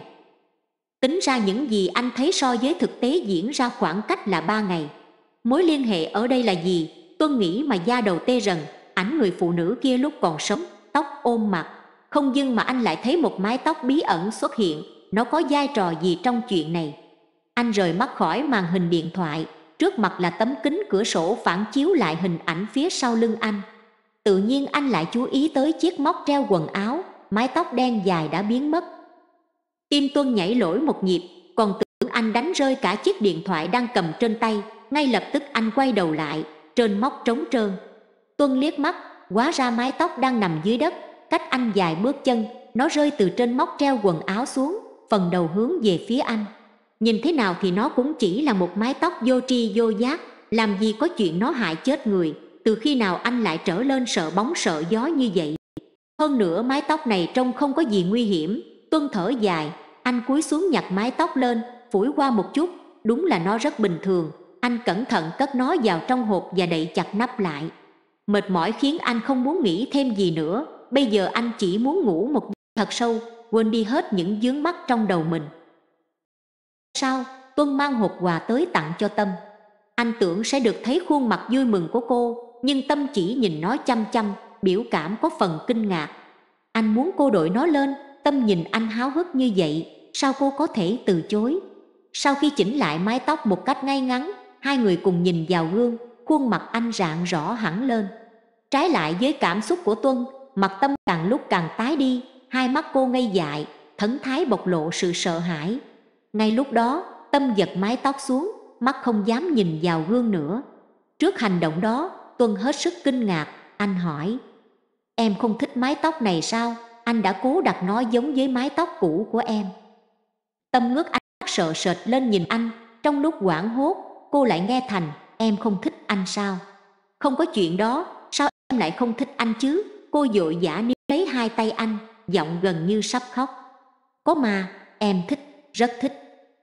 Tính ra những gì anh thấy so với thực tế diễn ra khoảng cách là 3 ngày. Mối liên hệ ở đây là gì? Tuân nghĩ mà da đầu tê rần. Ảnh người phụ nữ kia lúc còn sống, tóc ôm mặt. Không dưng mà anh lại thấy một mái tóc bí ẩn xuất hiện. Nó có vai trò gì trong chuyện này? Anh rời mắt khỏi màn hình điện thoại, trước mặt là tấm kính cửa sổ phản chiếu lại hình ảnh phía sau lưng anh. Tự nhiên anh lại chú ý tới chiếc móc treo quần áo, mái tóc đen dài đã biến mất. Tim Tuân nhảy lỗi một nhịp, còn tưởng anh đánh rơi cả chiếc điện thoại đang cầm trên tay. Ngay lập tức anh quay đầu lại, trên móc trống trơn. Tuân liếc mắt, hóa ra mái tóc đang nằm dưới đất, cách anh vài bước chân. Nó rơi từ trên móc treo quần áo xuống, phần đầu hướng về phía anh. Nhìn thế nào thì nó cũng chỉ là một mái tóc vô tri vô giác, làm gì có chuyện nó hại chết người. Từ khi nào anh lại trở lên sợ bóng sợ gió như vậy? Hơn nữa mái tóc này trông không có gì nguy hiểm. Tuân thở dài, anh cúi xuống nhặt mái tóc lên, phủi qua một chút. Đúng là nó rất bình thường. Anh cẩn thận cất nó vào trong hộp và đậy chặt nắp lại. Mệt mỏi khiến anh không muốn nghĩ thêm gì nữa. Bây giờ anh chỉ muốn ngủ một giấc thật sâu, quên đi hết những vướng mắc trong đầu mình. Sau, Tuân mang hộp quà tới tặng cho Tâm. Anh tưởng sẽ được thấy khuôn mặt vui mừng của cô, nhưng Tâm chỉ nhìn nó chăm chăm, biểu cảm có phần kinh ngạc. Anh muốn cô đội nó lên. Tâm nhìn anh háo hức như vậy, sao cô có thể từ chối? Sau khi chỉnh lại mái tóc một cách ngay ngắn, hai người cùng nhìn vào gương, khuôn mặt anh rạng rõ hẳn lên. Trái lại với cảm xúc của Tuân, mặt Tâm càng lúc càng tái đi, hai mắt cô ngây dại, thần thái bộc lộ sự sợ hãi. Ngay lúc đó, Tâm giật mái tóc xuống, mắt không dám nhìn vào gương nữa. Trước hành động đó, Tuân hết sức kinh ngạc, anh hỏi: "Em không thích mái tóc này sao? Anh đã cố đặt nó giống với mái tóc cũ của em." Tâm ngước ánh mắt sợ sệt lên nhìn anh. Trong lúc hoảng hốt, cô lại nghe thành: "Em không thích anh sao?" "Không có chuyện đó, sao em lại không thích anh chứ?" Cô vội vã níu lấy hai tay anh, giọng gần như sắp khóc. "Có mà, em thích, rất thích."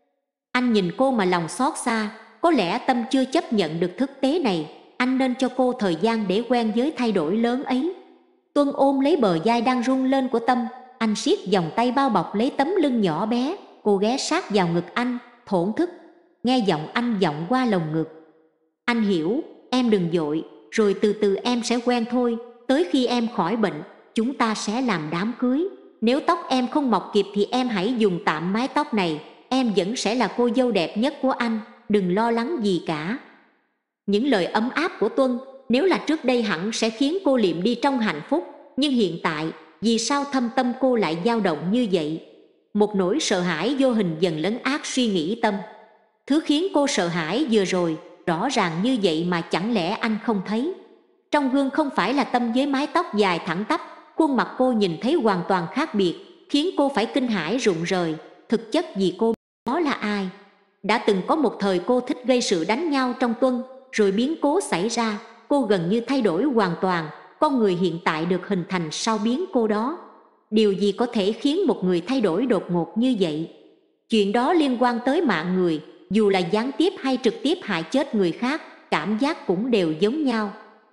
Anh nhìn cô mà lòng xót xa. Có lẽ Tâm chưa chấp nhận được thực tế này. Anh nên cho cô thời gian để quen với thay đổi lớn ấy. Tuân ôm lấy bờ vai đang run lên của Tâm. Anh siết vòng tay bao bọc lấy tấm lưng nhỏ bé. Cô ghé sát vào ngực anh, thổn thức. Nghe giọng anh vọng qua lồng ngực: "Anh hiểu, em đừng vội, rồi từ từ em sẽ quen thôi. Tới khi em khỏi bệnh, chúng ta sẽ làm đám cưới. Nếu tóc em không mọc kịp thì em hãy dùng tạm mái tóc này. Em vẫn sẽ là cô dâu đẹp nhất của anh, đừng lo lắng gì cả." Những lời ấm áp của Tuân, nếu là trước đây hẳn sẽ khiến cô liệm đi trong hạnh phúc. Nhưng hiện tại, vì sao thâm tâm cô lại dao động như vậy? Một nỗi sợ hãi vô hình dần lấn át suy nghĩ Tâm. Thứ khiến cô sợ hãi vừa rồi, rõ ràng như vậy mà chẳng lẽ anh không thấy? Trong gương không phải là Tâm với mái tóc dài thẳng tắp. Khuôn mặt cô nhìn thấy hoàn toàn khác biệt, khiến cô phải kinh hãi rụng rời. Thực chất vì cô đó là ai? Đã từng có một thời cô thích gây sự đánh nhau trong Tuân, rồi biến cố xảy ra, cô gần như thay đổi hoàn toàn. Con người hiện tại được hình thành sau biến cố đó. Điều gì có thể khiến một người thay đổi đột ngột như vậy? Chuyện đó liên quan tới mạng người, dù là gián tiếp hay trực tiếp hại chết người khác, cảm giác cũng đều giống nhau.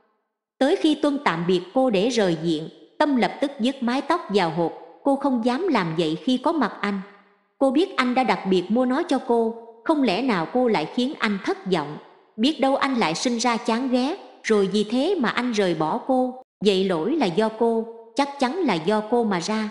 Tới khi Tuân tạm biệt cô để rời diện, Tâm lập tức dứt mái tóc vào hộp. Cô không dám làm vậy khi có mặt anh. Cô biết anh đã đặc biệt mua nó cho cô, không lẽ nào cô lại khiến anh thất vọng? Biết đâu anh lại sinh ra chán ghét, rồi vì thế mà anh rời bỏ cô. Vậy lỗi là do cô, chắc chắn là do cô mà ra.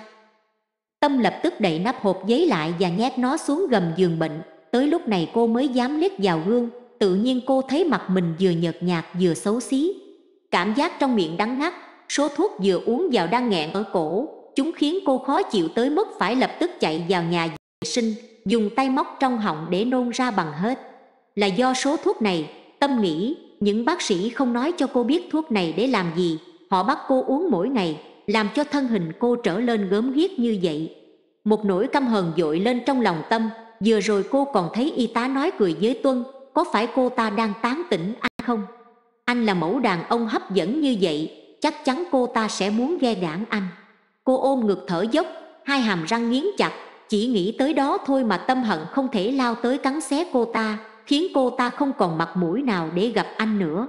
Tâm lập tức đậy nắp hộp giấy lại và nhét nó xuống gầm giường bệnh. Tới lúc này cô mới dám liếc vào gương. Tự nhiên cô thấy mặt mình vừa nhợt nhạt vừa xấu xí. Cảm giác trong miệng đắng ngắt, số thuốc vừa uống vào đang nghẹn ở cổ. Chúng khiến cô khó chịu tới mức phải lập tức chạy vào nhà vệ sinh, dùng tay móc trong họng để nôn ra bằng hết. Là do số thuốc này, Tâm nghĩ. Những bác sĩ không nói cho cô biết thuốc này để làm gì. Họ bắt cô uống mỗi ngày, làm cho thân hình cô trở lên gớm ghiếc như vậy. Một nỗi căm hờn dội lên trong lòng Tâm. Vừa rồi cô còn thấy y tá nói cười với Tuân. Có phải cô ta đang tán tỉnh anh không? Anh là mẫu đàn ông hấp dẫn như vậy, chắc chắn cô ta sẽ muốn ghe gãn anh. Cô ôm ngực thở dốc, hai hàm răng nghiến chặt. Chỉ nghĩ tới đó thôi mà Tâm hận không thể lao tới cắn xé cô ta, khiến cô ta không còn mặt mũi nào để gặp anh nữa.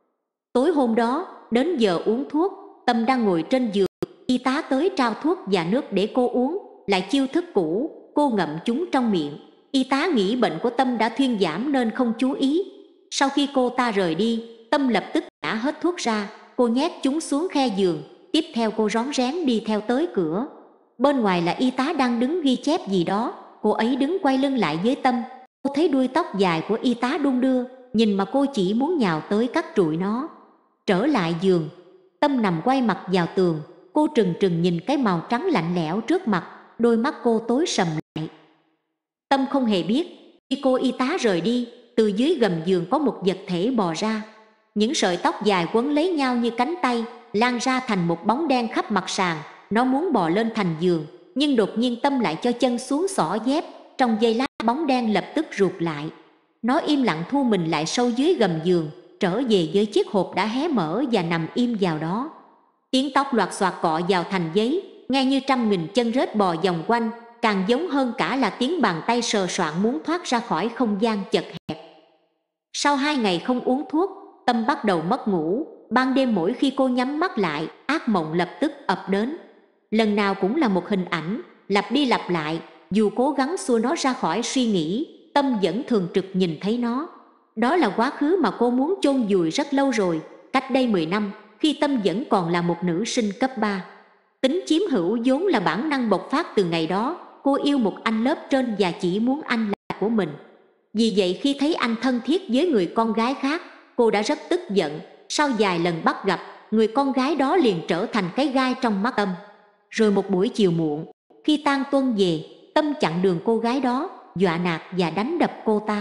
Tối hôm đó, đến giờ uống thuốc, Tâm đang ngồi trên giường. Y tá tới trao thuốc và nước để cô uống. Lại chiêu thức cũ, cô ngậm chúng trong miệng. Y tá nghĩ bệnh của Tâm đã thuyên giảm nên không chú ý. Sau khi cô ta rời đi, Tâm lập tức nhả hết thuốc ra. Cô nhét chúng xuống khe giường. Tiếp theo cô rón rén đi theo tới cửa. Bên ngoài là y tá đang đứng ghi chép gì đó. Cô ấy đứng quay lưng lại với Tâm. Cô thấy đuôi tóc dài của y tá đung đưa, nhìn mà cô chỉ muốn nhào tới cắt trụi nó. Trở lại giường, Tâm nằm quay mặt vào tường, cô trừng trừng nhìn cái màu trắng lạnh lẽo trước mặt, đôi mắt cô tối sầm lại. Tâm không hề biết, khi cô y tá rời đi, từ dưới gầm giường có một vật thể bò ra. Những sợi tóc dài quấn lấy nhau như cánh tay, lan ra thành một bóng đen khắp mặt sàn. Nó muốn bò lên thành giường, nhưng đột nhiên Tâm lại cho chân xuống xỏ dép. Trong giây lát bóng đen lập tức rụt lại. Nó im lặng thu mình lại sâu dưới gầm giường, trở về với chiếc hộp đã hé mở và nằm im vào đó. Tiếng tóc loạt xoạt cọ vào thành giấy, nghe như trăm nghìn chân rết bò vòng quanh, càng giống hơn cả là tiếng bàn tay sờ soạng muốn thoát ra khỏi không gian chật hẹp. Sau 2 ngày không uống thuốc, Tâm bắt đầu mất ngủ. Ban đêm mỗi khi cô nhắm mắt lại, ác mộng lập tức ập đến. Lần nào cũng là một hình ảnh, lặp đi lặp lại. Dù cố gắng xua nó ra khỏi suy nghĩ, Tâm vẫn thường trực nhìn thấy nó. Đó là quá khứ mà cô muốn chôn vùi rất lâu rồi, cách đây 10 năm, khi Tâm vẫn còn là một nữ sinh cấp 3. Tính chiếm hữu vốn là bản năng bộc phát từ ngày đó. Cô yêu một anh lớp trên và chỉ muốn anh là của mình. Vì vậy khi thấy anh thân thiết với người con gái khác, cô đã rất tức giận. Sau vài lần bắt gặp, người con gái đó liền trở thành cái gai trong mắt Tâm. Rồi một buổi chiều muộn, khi tan tuần về, Tâm chặn đường cô gái đó, dọa nạt và đánh đập cô ta.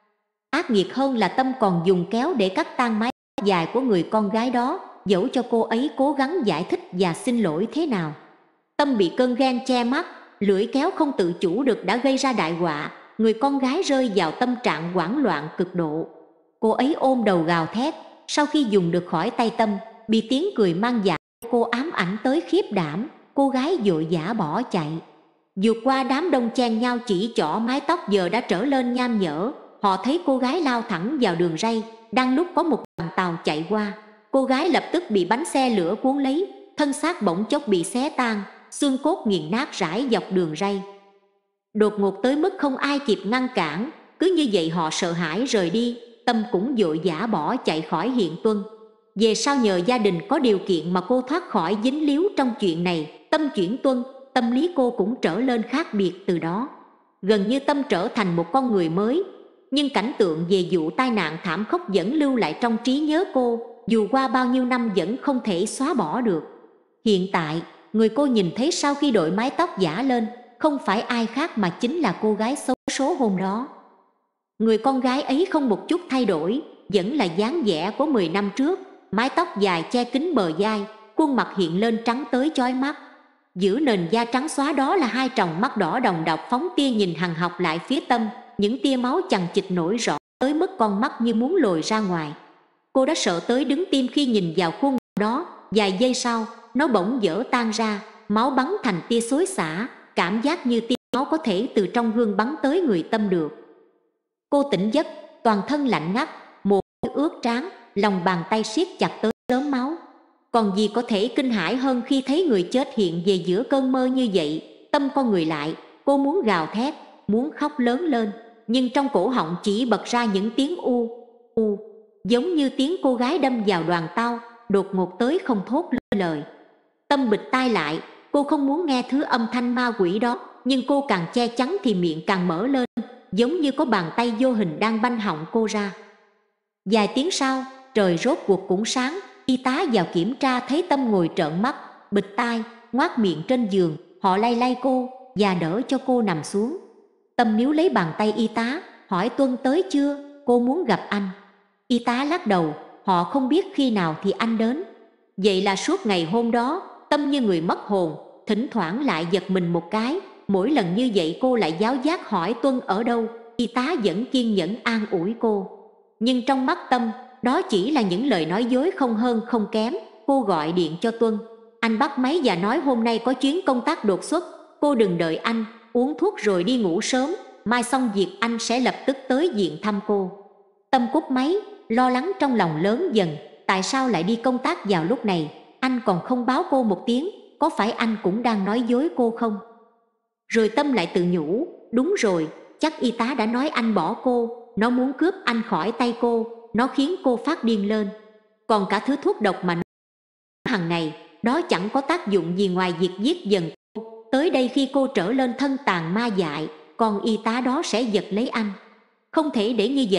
Ác nghiệt hơn là Tâm còn dùng kéo để cắt tan mái tóc dài của người con gái đó, dẫu cho cô ấy cố gắng giải thích và xin lỗi thế nào. Tâm bị cơn ghen che mắt, lưỡi kéo không tự chủ được đã gây ra đại họa. Người con gái rơi vào tâm trạng hoảng loạn cực độ. Cô ấy ôm đầu gào thét. Sau khi dùng được khỏi tay Tâm, bị tiếng cười mang dạ cô ám ảnh tới khiếp đảm, cô gái vội vã bỏ chạy. Vượt qua đám đông chen nhau chỉ trỏ mái tóc giờ đã trở lên nham nhở. Họ thấy cô gái lao thẳng vào đường ray. Đang lúc có một đoàn tàu chạy qua, cô gái lập tức bị bánh xe lửa cuốn lấy, thân xác bỗng chốc bị xé tan, xương cốt nghiền nát rải dọc đường ray. Đột ngột tới mức không ai kịp ngăn cản, cứ như vậy họ sợ hãi rời đi. Tâm cũng vội vã bỏ chạy khỏi hiện tuân. Về sau nhờ gia đình có điều kiện mà cô thoát khỏi dính líu trong chuyện này. Tâm chuyển tuân, tâm lý cô cũng trở lên khác biệt từ đó. Gần như Tâm trở thành một con người mới. Nhưng cảnh tượng về vụ tai nạn thảm khốc vẫn lưu lại trong trí nhớ cô, dù qua bao nhiêu năm vẫn không thể xóa bỏ được. Hiện tại, người cô nhìn thấy sau khi đội mái tóc giả lên không phải ai khác mà chính là cô gái xấu số hôm đó. Người con gái ấy không một chút thay đổi, vẫn là dáng vẻ của 10 năm trước, mái tóc dài che kín bờ vai, khuôn mặt hiện lên trắng tới chói mắt. Giữa nền da trắng xóa đó là 2 tròng mắt đỏ đồng độc phóng tia nhìn hằn học lại phía Tâm, những tia máu chằng chịt nổi rõ tới mức con mắt như muốn lồi ra ngoài. Cô đã sợ tới đứng tim khi nhìn vào khuôn mặt đó. Vài giây sau, nó bỗng vỡ tan ra, máu bắn thành tia xối xả, cảm giác như tia máu có thể từ trong gương bắn tới người Tâm được. Cô tỉnh giấc, toàn thân lạnh ngắt, mồ hôi ướt trán, lòng bàn tay siết chặt tới đốm máu. Còn gì có thể kinh hãi hơn khi thấy người chết hiện về giữa cơn mơ như vậy. Tâm con người lại, cô muốn gào thét, muốn khóc lớn lên, nhưng trong cổ họng chỉ bật ra những tiếng u, u, giống như tiếng cô gái đâm vào đoàn tàu, đột ngột tới không thốt lên lời. Tâm bịt tai lại, cô không muốn nghe thứ âm thanh ma quỷ đó, nhưng cô càng che chắn thì miệng càng mở lên, giống như có bàn tay vô hình đang banh họng cô ra. Vài tiếng sau, trời rốt cuộc cũng sáng. Y tá vào kiểm tra thấy Tâm ngồi trợn mắt, bịt tai, ngoác miệng trên giường. Họ lay lay cô và đỡ cho cô nằm xuống. Tâm níu lấy bàn tay y tá, hỏi Tuân tới chưa, cô muốn gặp anh. Y tá lắc đầu, họ không biết khi nào thì anh đến. Vậy là suốt ngày hôm đó, Tâm như người mất hồn, thỉnh thoảng lại giật mình một cái. Mỗi lần như vậy cô lại giáo giác hỏi Tuân ở đâu. Y tá vẫn kiên nhẫn an ủi cô, nhưng trong mắt Tâm, đó chỉ là những lời nói dối không hơn không kém. Cô gọi điện cho Tuân. Anh bắt máy và nói hôm nay có chuyến công tác đột xuất. Cô đừng đợi anh, uống thuốc rồi đi ngủ sớm, mai xong việc anh sẽ lập tức tới viện thăm cô. Tâm cúp máy, lo lắng trong lòng lớn dần. Tại sao lại đi công tác vào lúc này? Anh còn không báo cô một tiếng, có phải anh cũng đang nói dối cô không? Rồi Tâm lại tự nhủ, đúng rồi, chắc y tá đã nói anh bỏ cô, nó muốn cướp anh khỏi tay cô, nó khiến cô phát điên lên. Còn cả thứ thuốc độc mà nó hàng ngày, đó chẳng có tác dụng gì ngoài việc giết dần cô. Tới đây khi cô trở lên thân tàn ma dại, còn y tá đó sẽ giật lấy anh. Không thể để như vậy,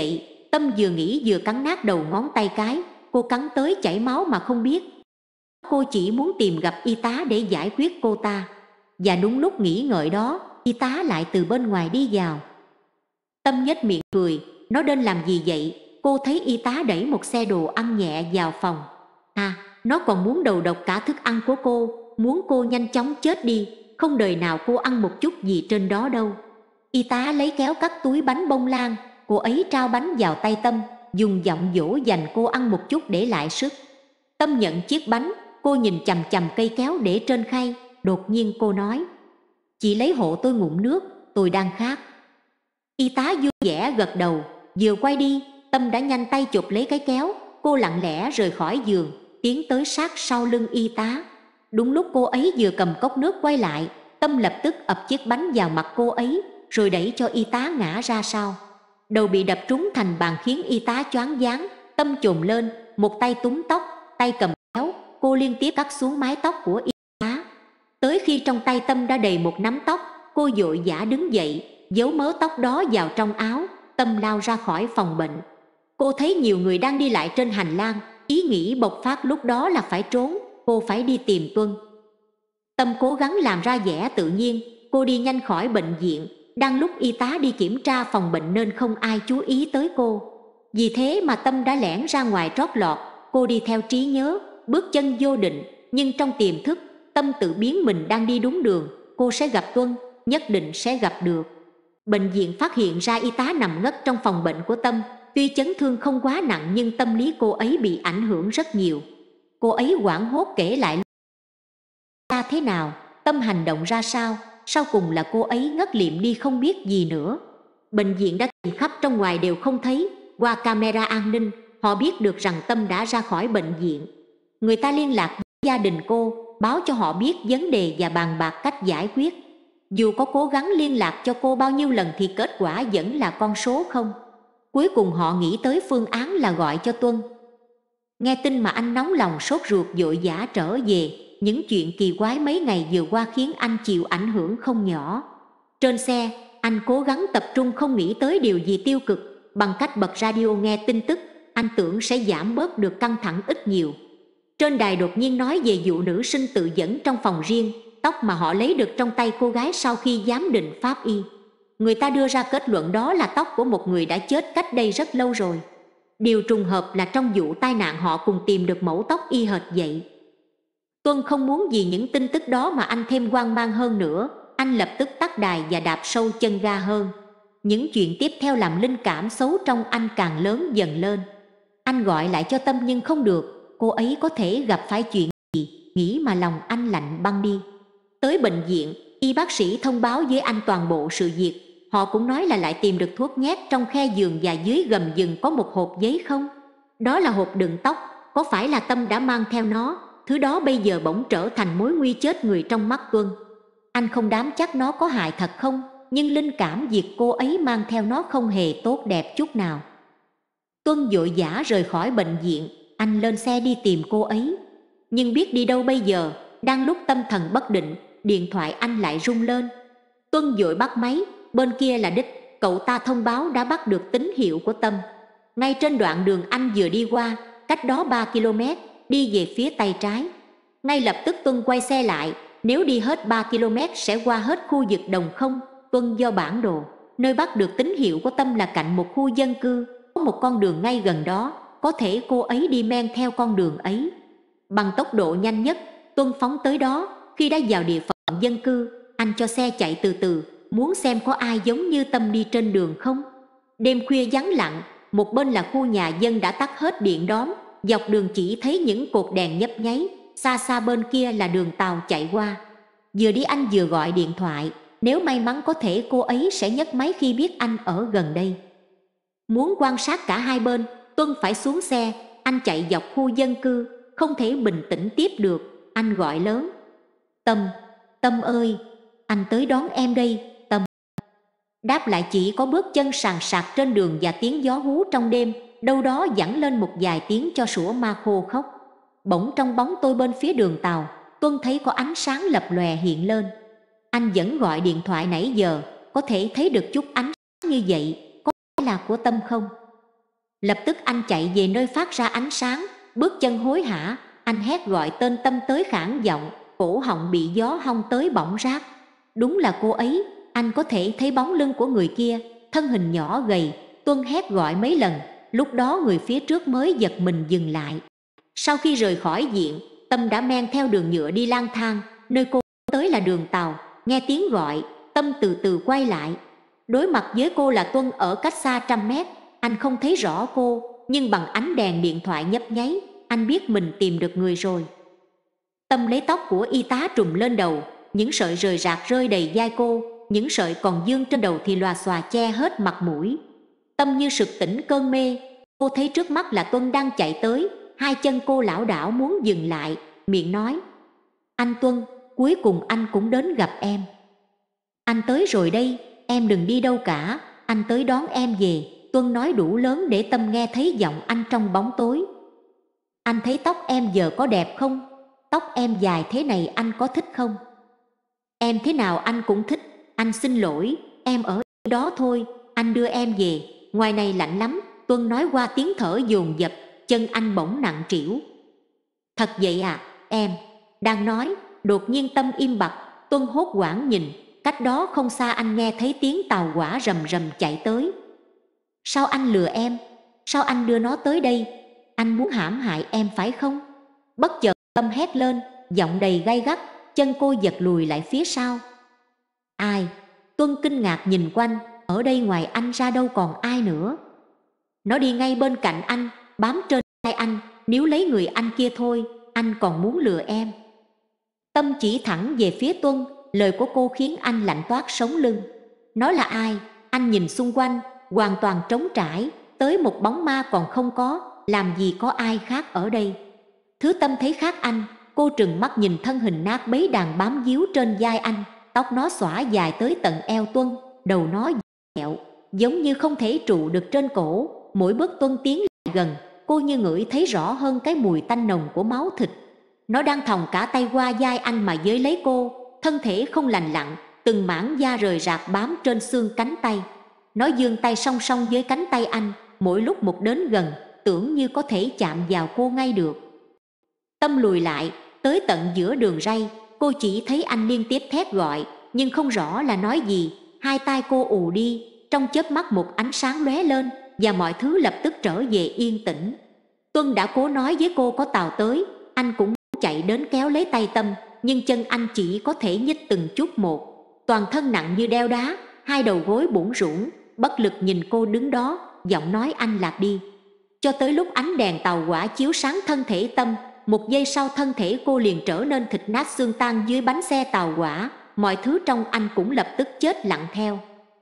Tâm vừa nghĩ vừa cắn nát đầu ngón tay cái. Cô cắn tới chảy máu mà không biết. Cô chỉ muốn tìm gặp y tá để giải quyết cô ta. Và đúng lúc nghĩ ngợi đó, y tá lại từ bên ngoài đi vào. Tâm nhếch miệng cười. Nó đến làm gì vậy? Cô thấy y tá đẩy một xe đồ ăn nhẹ vào phòng. À, nó còn muốn đầu độc cả thức ăn của cô, muốn cô nhanh chóng chết đi, không đời nào cô ăn một chút gì trên đó đâu. Y tá lấy kéo cắt túi bánh bông lan. Cô ấy trao bánh vào tay Tâm, dùng giọng dỗ dành cô ăn một chút để lại sức. Tâm nhận chiếc bánh. Cô nhìn chằm chằm cây kéo để trên khay. Đột nhiên cô nói: "Chị lấy hộ tôi ngụm nước, tôi đang khát." Y tá vui vẻ gật đầu. Vừa quay đi, Tâm đã nhanh tay chụp lấy cái kéo. Cô lặng lẽ rời khỏi giường, tiến tới sát sau lưng y tá. Đúng lúc cô ấy vừa cầm cốc nước quay lại, Tâm lập tức ập chiếc bánh vào mặt cô ấy, rồi đẩy cho y tá ngã ra sau. Đầu bị đập trúng thành bàn khiến y tá choáng váng. Tâm chồm lên, một tay túm tóc, tay cầm kéo. Cô liên tiếp cắt xuống mái tóc của y tá. Tới khi trong tay Tâm đã đầy một nắm tóc, cô vội vã đứng dậy, giấu mớ tóc đó vào trong áo. Tâm lao ra khỏi phòng bệnh. Cô thấy nhiều người đang đi lại trên hành lang. Ý nghĩ bộc phát lúc đó là phải trốn. Cô phải đi tìm Tuân. Tâm cố gắng làm ra vẻ tự nhiên. Cô đi nhanh khỏi bệnh viện. Đang lúc y tá đi kiểm tra phòng bệnh nên không ai chú ý tới cô. Vì thế mà Tâm đã lẻn ra ngoài trót lọt. Cô đi theo trí nhớ, bước chân vô định. Nhưng trong tiềm thức, Tâm tự biến mình đang đi đúng đường. Cô sẽ gặp Tuân, nhất định sẽ gặp được. Bệnh viện phát hiện ra y tá nằm ngất trong phòng bệnh của Tâm. Tuy chấn thương không quá nặng nhưng tâm lý cô ấy bị ảnh hưởng rất nhiều. Cô ấy hoảng hốt kể lại ra thế nào, Tâm hành động ra sao. Sau cùng là cô ấy ngất liệm đi không biết gì nữa. Bệnh viện đã tìm khắp trong ngoài đều không thấy. Qua camera an ninh, họ biết được rằng Tâm đã ra khỏi bệnh viện. Người ta liên lạc với gia đình cô, báo cho họ biết vấn đề và bàn bạc cách giải quyết. Dù có cố gắng liên lạc cho cô bao nhiêu lần thì kết quả vẫn là con số không. Cuối cùng họ nghĩ tới phương án là gọi cho Tuân. Nghe tin mà anh nóng lòng sốt ruột vội vã trở về. Những chuyện kỳ quái mấy ngày vừa qua khiến anh chịu ảnh hưởng không nhỏ. Trên xe, anh cố gắng tập trung không nghĩ tới điều gì tiêu cực. Bằng cách bật radio nghe tin tức, anh tưởng sẽ giảm bớt được căng thẳng ít nhiều. Trên đài đột nhiên nói về vụ nữ sinh tự dẫn trong phòng riêng. Tóc mà họ lấy được trong tay cô gái sau khi giám định pháp y. Người ta đưa ra kết luận đó là tóc của một người đã chết cách đây rất lâu rồi. Điều trùng hợp là trong vụ tai nạn họ cùng tìm được mẫu tóc y hệt vậy. Tuân không muốn vì những tin tức đó mà anh thêm hoang mang hơn nữa. Anh lập tức tắt đài và đạp sâu chân ga hơn. Những chuyện tiếp theo làm linh cảm xấu trong anh càng lớn dần lên. Anh gọi lại cho Tâm nhưng không được. Cô ấy có thể gặp phải chuyện gì, nghĩ mà lòng anh lạnh băng đi. Tới bệnh viện, y bác sĩ thông báo với anh toàn bộ sự việc. Họ cũng nói là lại tìm được thuốc nhét trong khe giường và dưới gầm giường có một hộp giấy không. Đó là hộp đựng tóc. Có phải là Tâm đã mang theo nó? Thứ đó bây giờ bỗng trở thành mối nguy chết người trong mắt Tuân. Anh không dám chắc nó có hại thật không, nhưng linh cảm việc cô ấy mang theo nó không hề tốt đẹp chút nào. Tuân vội vã rời khỏi bệnh viện. Anh lên xe đi tìm cô ấy. Nhưng biết đi đâu bây giờ. Đang lúc tâm thần bất định, điện thoại anh lại rung lên. Tuân vội bắt máy. Bên kia là Đích. Cậu ta thông báo đã bắt được tín hiệu của Tâm. Ngay trên đoạn đường anh vừa đi qua, cách đó 3 km, đi về phía tay trái. Ngay lập tức Tuân quay xe lại. Nếu đi hết 3 km sẽ qua hết khu vực đồng không. Tuân do bản đồ, nơi bắt được tín hiệu của Tâm là cạnh một khu dân cư. Có một con đường ngay gần đó. Có thể cô ấy đi men theo con đường ấy. Bằng tốc độ nhanh nhất, Tuân phóng tới đó. Khi đã vào địa phận dân cư, anh cho xe chạy từ từ, muốn xem có ai giống như Tâm đi trên đường không. Đêm khuya vắng lặng, một bên là khu nhà dân đã tắt hết điện đóm. Dọc đường chỉ thấy những cột đèn nhấp nháy. Xa xa bên kia là đường tàu chạy qua. Vừa đi anh vừa gọi điện thoại. Nếu may mắn có thể cô ấy sẽ nhấc máy khi biết anh ở gần đây. Muốn quan sát cả hai bên, Tuân phải xuống xe. Anh chạy dọc khu dân cư, không thể bình tĩnh tiếp được. Anh gọi lớn: Tâm, Tâm ơi, anh tới đón em đây, Tâm. Đáp lại chỉ có bước chân sàn sạc trên đường và tiếng gió hú trong đêm. Đâu đó vẳng lên một vài tiếng cho sủa ma khô khóc. Bỗng trong bóng tôi bên phía đường tàu, Tuân thấy có ánh sáng lập lòe hiện lên. Anh vẫn gọi điện thoại nãy giờ, có thể thấy được chút ánh sáng như vậy. Có phải là của Tâm không? Lập tức anh chạy về nơi phát ra ánh sáng, bước chân hối hả, anh hét gọi tên Tâm tới khản giọng, cổ họng bị gió hong tới bỏng rát. Đúng là cô ấy, anh có thể thấy bóng lưng của người kia, thân hình nhỏ gầy. Tuân hét gọi mấy lần, lúc đó người phía trước mới giật mình dừng lại. Sau khi rời khỏi viện, Tâm đã men theo đường nhựa đi lang thang, nơi cô tới là đường tàu. Nghe tiếng gọi, Tâm từ từ quay lại. Đối mặt với cô là Tuân ở cách xa 100 mét. Anh không thấy rõ cô, nhưng bằng ánh đèn điện thoại nhấp nháy, anh biết mình tìm được người rồi. Tâm lấy tóc của y tá trùm lên đầu, những sợi rời rạc rơi đầy vai cô, những sợi còn vương trên đầu thì lòa xòa che hết mặt mũi. Tâm như sực tỉnh cơn mê, cô thấy trước mắt là Tuân đang chạy tới, hai chân cô lảo đảo muốn dừng lại, miệng nói: "Anh Tuân, cuối cùng anh cũng đến gặp em. Anh tới rồi đây, em đừng đi đâu cả, anh tới đón em về." Tuân nói đủ lớn để Tâm nghe thấy giọng anh trong bóng tối. "Anh thấy tóc em giờ có đẹp không? Tóc em dài thế này anh có thích không?" "Em thế nào anh cũng thích, anh xin lỗi, em ở đó thôi, anh đưa em về, ngoài này lạnh lắm." Tuân nói qua tiếng thở dồn dập, chân anh bỗng nặng trĩu. "Thật vậy à, em?" Đang nói, đột nhiên Tâm im bặt. Tuân hốt hoảng nhìn, cách đó không xa anh nghe thấy tiếng tàu hỏa rầm rầm chạy tới. "Sao anh lừa em? Sao anh đưa nó tới đây? Anh muốn hãm hại em phải không?" Bất chợt Tâm hét lên, giọng đầy gay gắt, chân cô giật lùi lại phía sau. "Ai?" Tuân kinh ngạc nhìn quanh, ở đây ngoài anh ra đâu còn ai nữa. "Nó đi ngay bên cạnh anh, bám trên vai anh, níu lấy người anh kia thôi, anh còn muốn lừa em." Tâm chỉ thẳng về phía Tuân, lời của cô khiến anh lạnh toát sống lưng. Nó là ai? Anh nhìn xung quanh, hoàn toàn trống trải, tới một bóng ma còn không có, làm gì có ai khác ở đây. Thứ Tâm thấy khác anh, cô trừng mắt nhìn thân hình nát bấy đang bám víu trên vai anh, tóc nó xõa dài tới tận eo Tuân, đầu nó dẹo, giống như không thể trụ được trên cổ. Mỗi bước Tuân tiến lại gần, cô như ngửi thấy rõ hơn cái mùi tanh nồng của máu thịt. Nó đang thòng cả tay qua vai anh mà giới lấy cô, thân thể không lành lặn, từng mảng da rời rạc bám trên xương cánh tay. Nó giương tay song song với cánh tay anh, mỗi lúc một đến gần, tưởng như có thể chạm vào cô ngay được. Tâm lùi lại, tới tận giữa đường ray, cô chỉ thấy anh liên tiếp thét gọi, nhưng không rõ là nói gì. Hai tay cô ù đi, trong chớp mắt một ánh sáng lóe lên, và mọi thứ lập tức trở về yên tĩnh. Tuân đã cố nói với cô có tàu tới, anh cũng chạy đến kéo lấy tay Tâm, nhưng chân anh chỉ có thể nhích từng chút một. Toàn thân nặng như đeo đá, hai đầu gối bủn rủn, bất lực nhìn cô đứng đó, giọng nói anh lạc đi. Cho tới lúc ánh đèn tàu hỏa chiếu sáng thân thể Tâm, một giây sau thân thể cô liền trở nên thịt nát xương tan dưới bánh xe tàu hỏa, mọi thứ trong anh cũng lập tức chết lặng theo.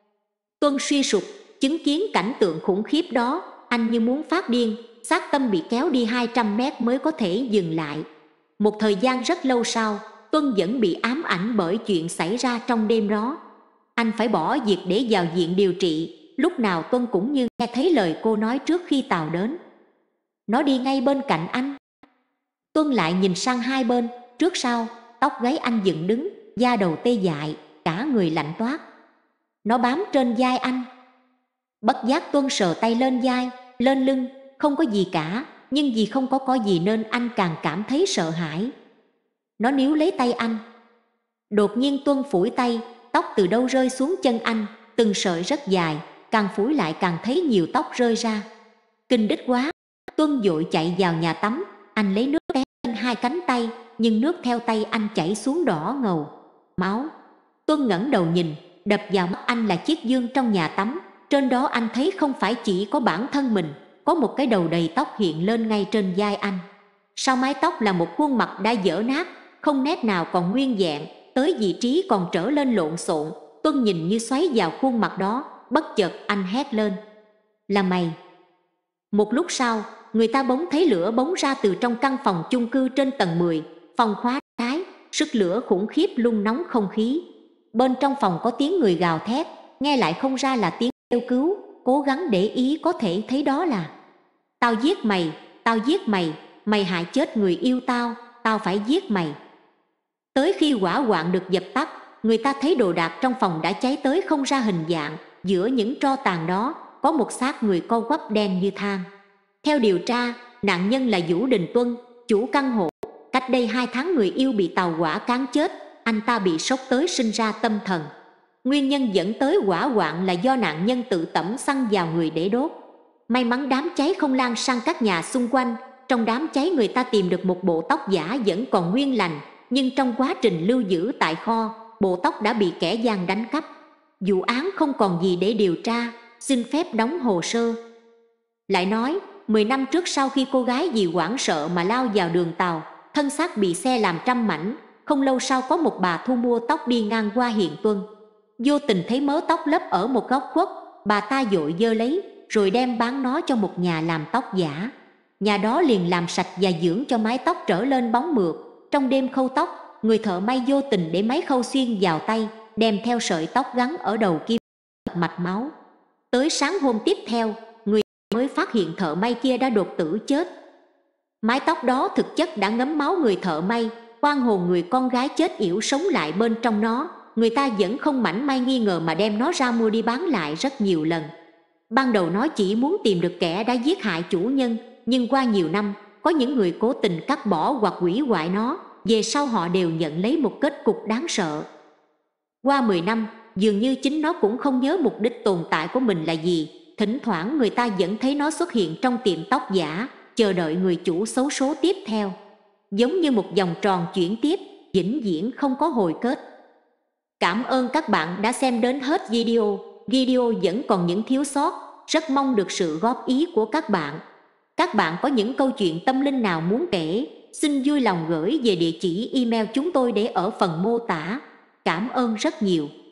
Tuân suy sụp, chứng kiến cảnh tượng khủng khiếp đó, anh như muốn phát điên, xác Tâm bị kéo đi 200 mét mới có thể dừng lại. Một thời gian rất lâu sau, Tuân vẫn bị ám ảnh bởi chuyện xảy ra trong đêm đó. Anh phải bỏ việc để vào viện điều trị, lúc nào Tuân cũng như nghe thấy lời cô nói trước khi tàu đến. "Nó đi ngay bên cạnh anh." Tuân lại nhìn sang hai bên, trước sau, tóc gáy anh dựng đứng, da đầu tê dại, cả người lạnh toát. "Nó bám trên vai anh." Bất giác Tuân sờ tay lên vai, lên lưng, không có gì cả, nhưng vì không có gì nên anh càng cảm thấy sợ hãi. Nó níu lấy tay anh. Đột nhiên Tuân phủi tay, tóc từ đâu rơi xuống chân anh, từng sợi rất dài, càng phủi lại càng thấy nhiều tóc rơi ra. Kinh đích quá, Tuân vội chạy vào nhà tắm, anh lấy nước té lên hai cánh tay, nhưng nước theo tay anh chảy xuống đỏ ngầu, máu. Tuân ngẩng đầu nhìn, đập vào mắt anh là chiếc gương trong nhà tắm, trên đó anh thấy không phải chỉ có bản thân mình, có một cái đầu đầy tóc hiện lên ngay trên vai anh. Sau mái tóc là một khuôn mặt đã dở nát, không nét nào còn nguyên vẹn, tới vị trí còn trở lên lộn xộn. Tuân nhìn như xoáy vào khuôn mặt đó, bất chợt anh hét lên: "Là mày!" Một lúc sau, người ta bỗng thấy lửa bóng ra từ trong căn phòng chung cư trên tầng 10, phòng khóa trái, sức lửa khủng khiếp luôn nóng không khí. Bên trong phòng có tiếng người gào thét, nghe lại không ra là tiếng kêu cứu, cố gắng để ý có thể thấy đó là: "Tao giết mày, tao giết mày, mày hại chết người yêu tao, tao phải giết mày." Tới khi hỏa hoạn được dập tắt, người ta thấy đồ đạc trong phòng đã cháy tới không ra hình dạng, giữa những tro tàn đó, có một xác người co quắp đen như than. Theo điều tra, nạn nhân là Vũ Đình Tuân, chủ căn hộ. Cách đây 2 tháng người yêu bị tàu hỏa cán chết, anh ta bị sốc tới sinh ra tâm thần. Nguyên nhân dẫn tới hỏa hoạn là do nạn nhân tự tẩm xăng vào người để đốt. May mắn đám cháy không lan sang các nhà xung quanh. Trong đám cháy người ta tìm được một bộ tóc giả vẫn còn nguyên lành, nhưng trong quá trình lưu giữ tại kho, bộ tóc đã bị kẻ gian đánh cắp. Vụ án không còn gì để điều tra, xin phép đóng hồ sơ. Lại nói, 10 năm trước sau khi cô gái vì hoảng sợ mà lao vào đường tàu, thân xác bị xe làm trăm mảnh, không lâu sau có một bà thu mua tóc đi ngang qua Hiện Tuân. Vô tình thấy mớ tóc lấp ở một góc khuất, bà ta vội giơ lấy, rồi đem bán nó cho một nhà làm tóc giả. Nhà đó liền làm sạch và dưỡng cho mái tóc trở lên bóng mượt. Trong đêm khâu tóc, người thợ may vô tình để máy khâu xuyên vào tay, đem theo sợi tóc gắn ở đầu kim mạch máu. Tới sáng hôm tiếp theo, người mới phát hiện thợ may kia đã đột tử chết. Mái tóc đó thực chất đã ngấm máu người thợ may, oan hồn người con gái chết yểu sống lại bên trong nó. Người ta vẫn không mảy may nghi ngờ mà đem nó ra mua đi bán lại rất nhiều lần. Ban đầu nó chỉ muốn tìm được kẻ đã giết hại chủ nhân, nhưng qua nhiều năm, có những người cố tình cắt bỏ hoặc hủy hoại nó, về sau họ đều nhận lấy một kết cục đáng sợ. Qua 10 năm, dường như chính nó cũng không nhớ mục đích tồn tại của mình là gì. Thỉnh thoảng người ta vẫn thấy nó xuất hiện trong tiệm tóc giả, chờ đợi người chủ xấu số tiếp theo. Giống như một vòng tròn chuyển tiếp, vĩnh viễn không có hồi kết. Cảm ơn các bạn đã xem đến hết video. Video vẫn còn những thiếu sót, rất mong được sự góp ý của các bạn. Các bạn có những câu chuyện tâm linh nào muốn kể, xin vui lòng gửi về địa chỉ email chúng tôi để ở phần mô tả. Cảm ơn rất nhiều.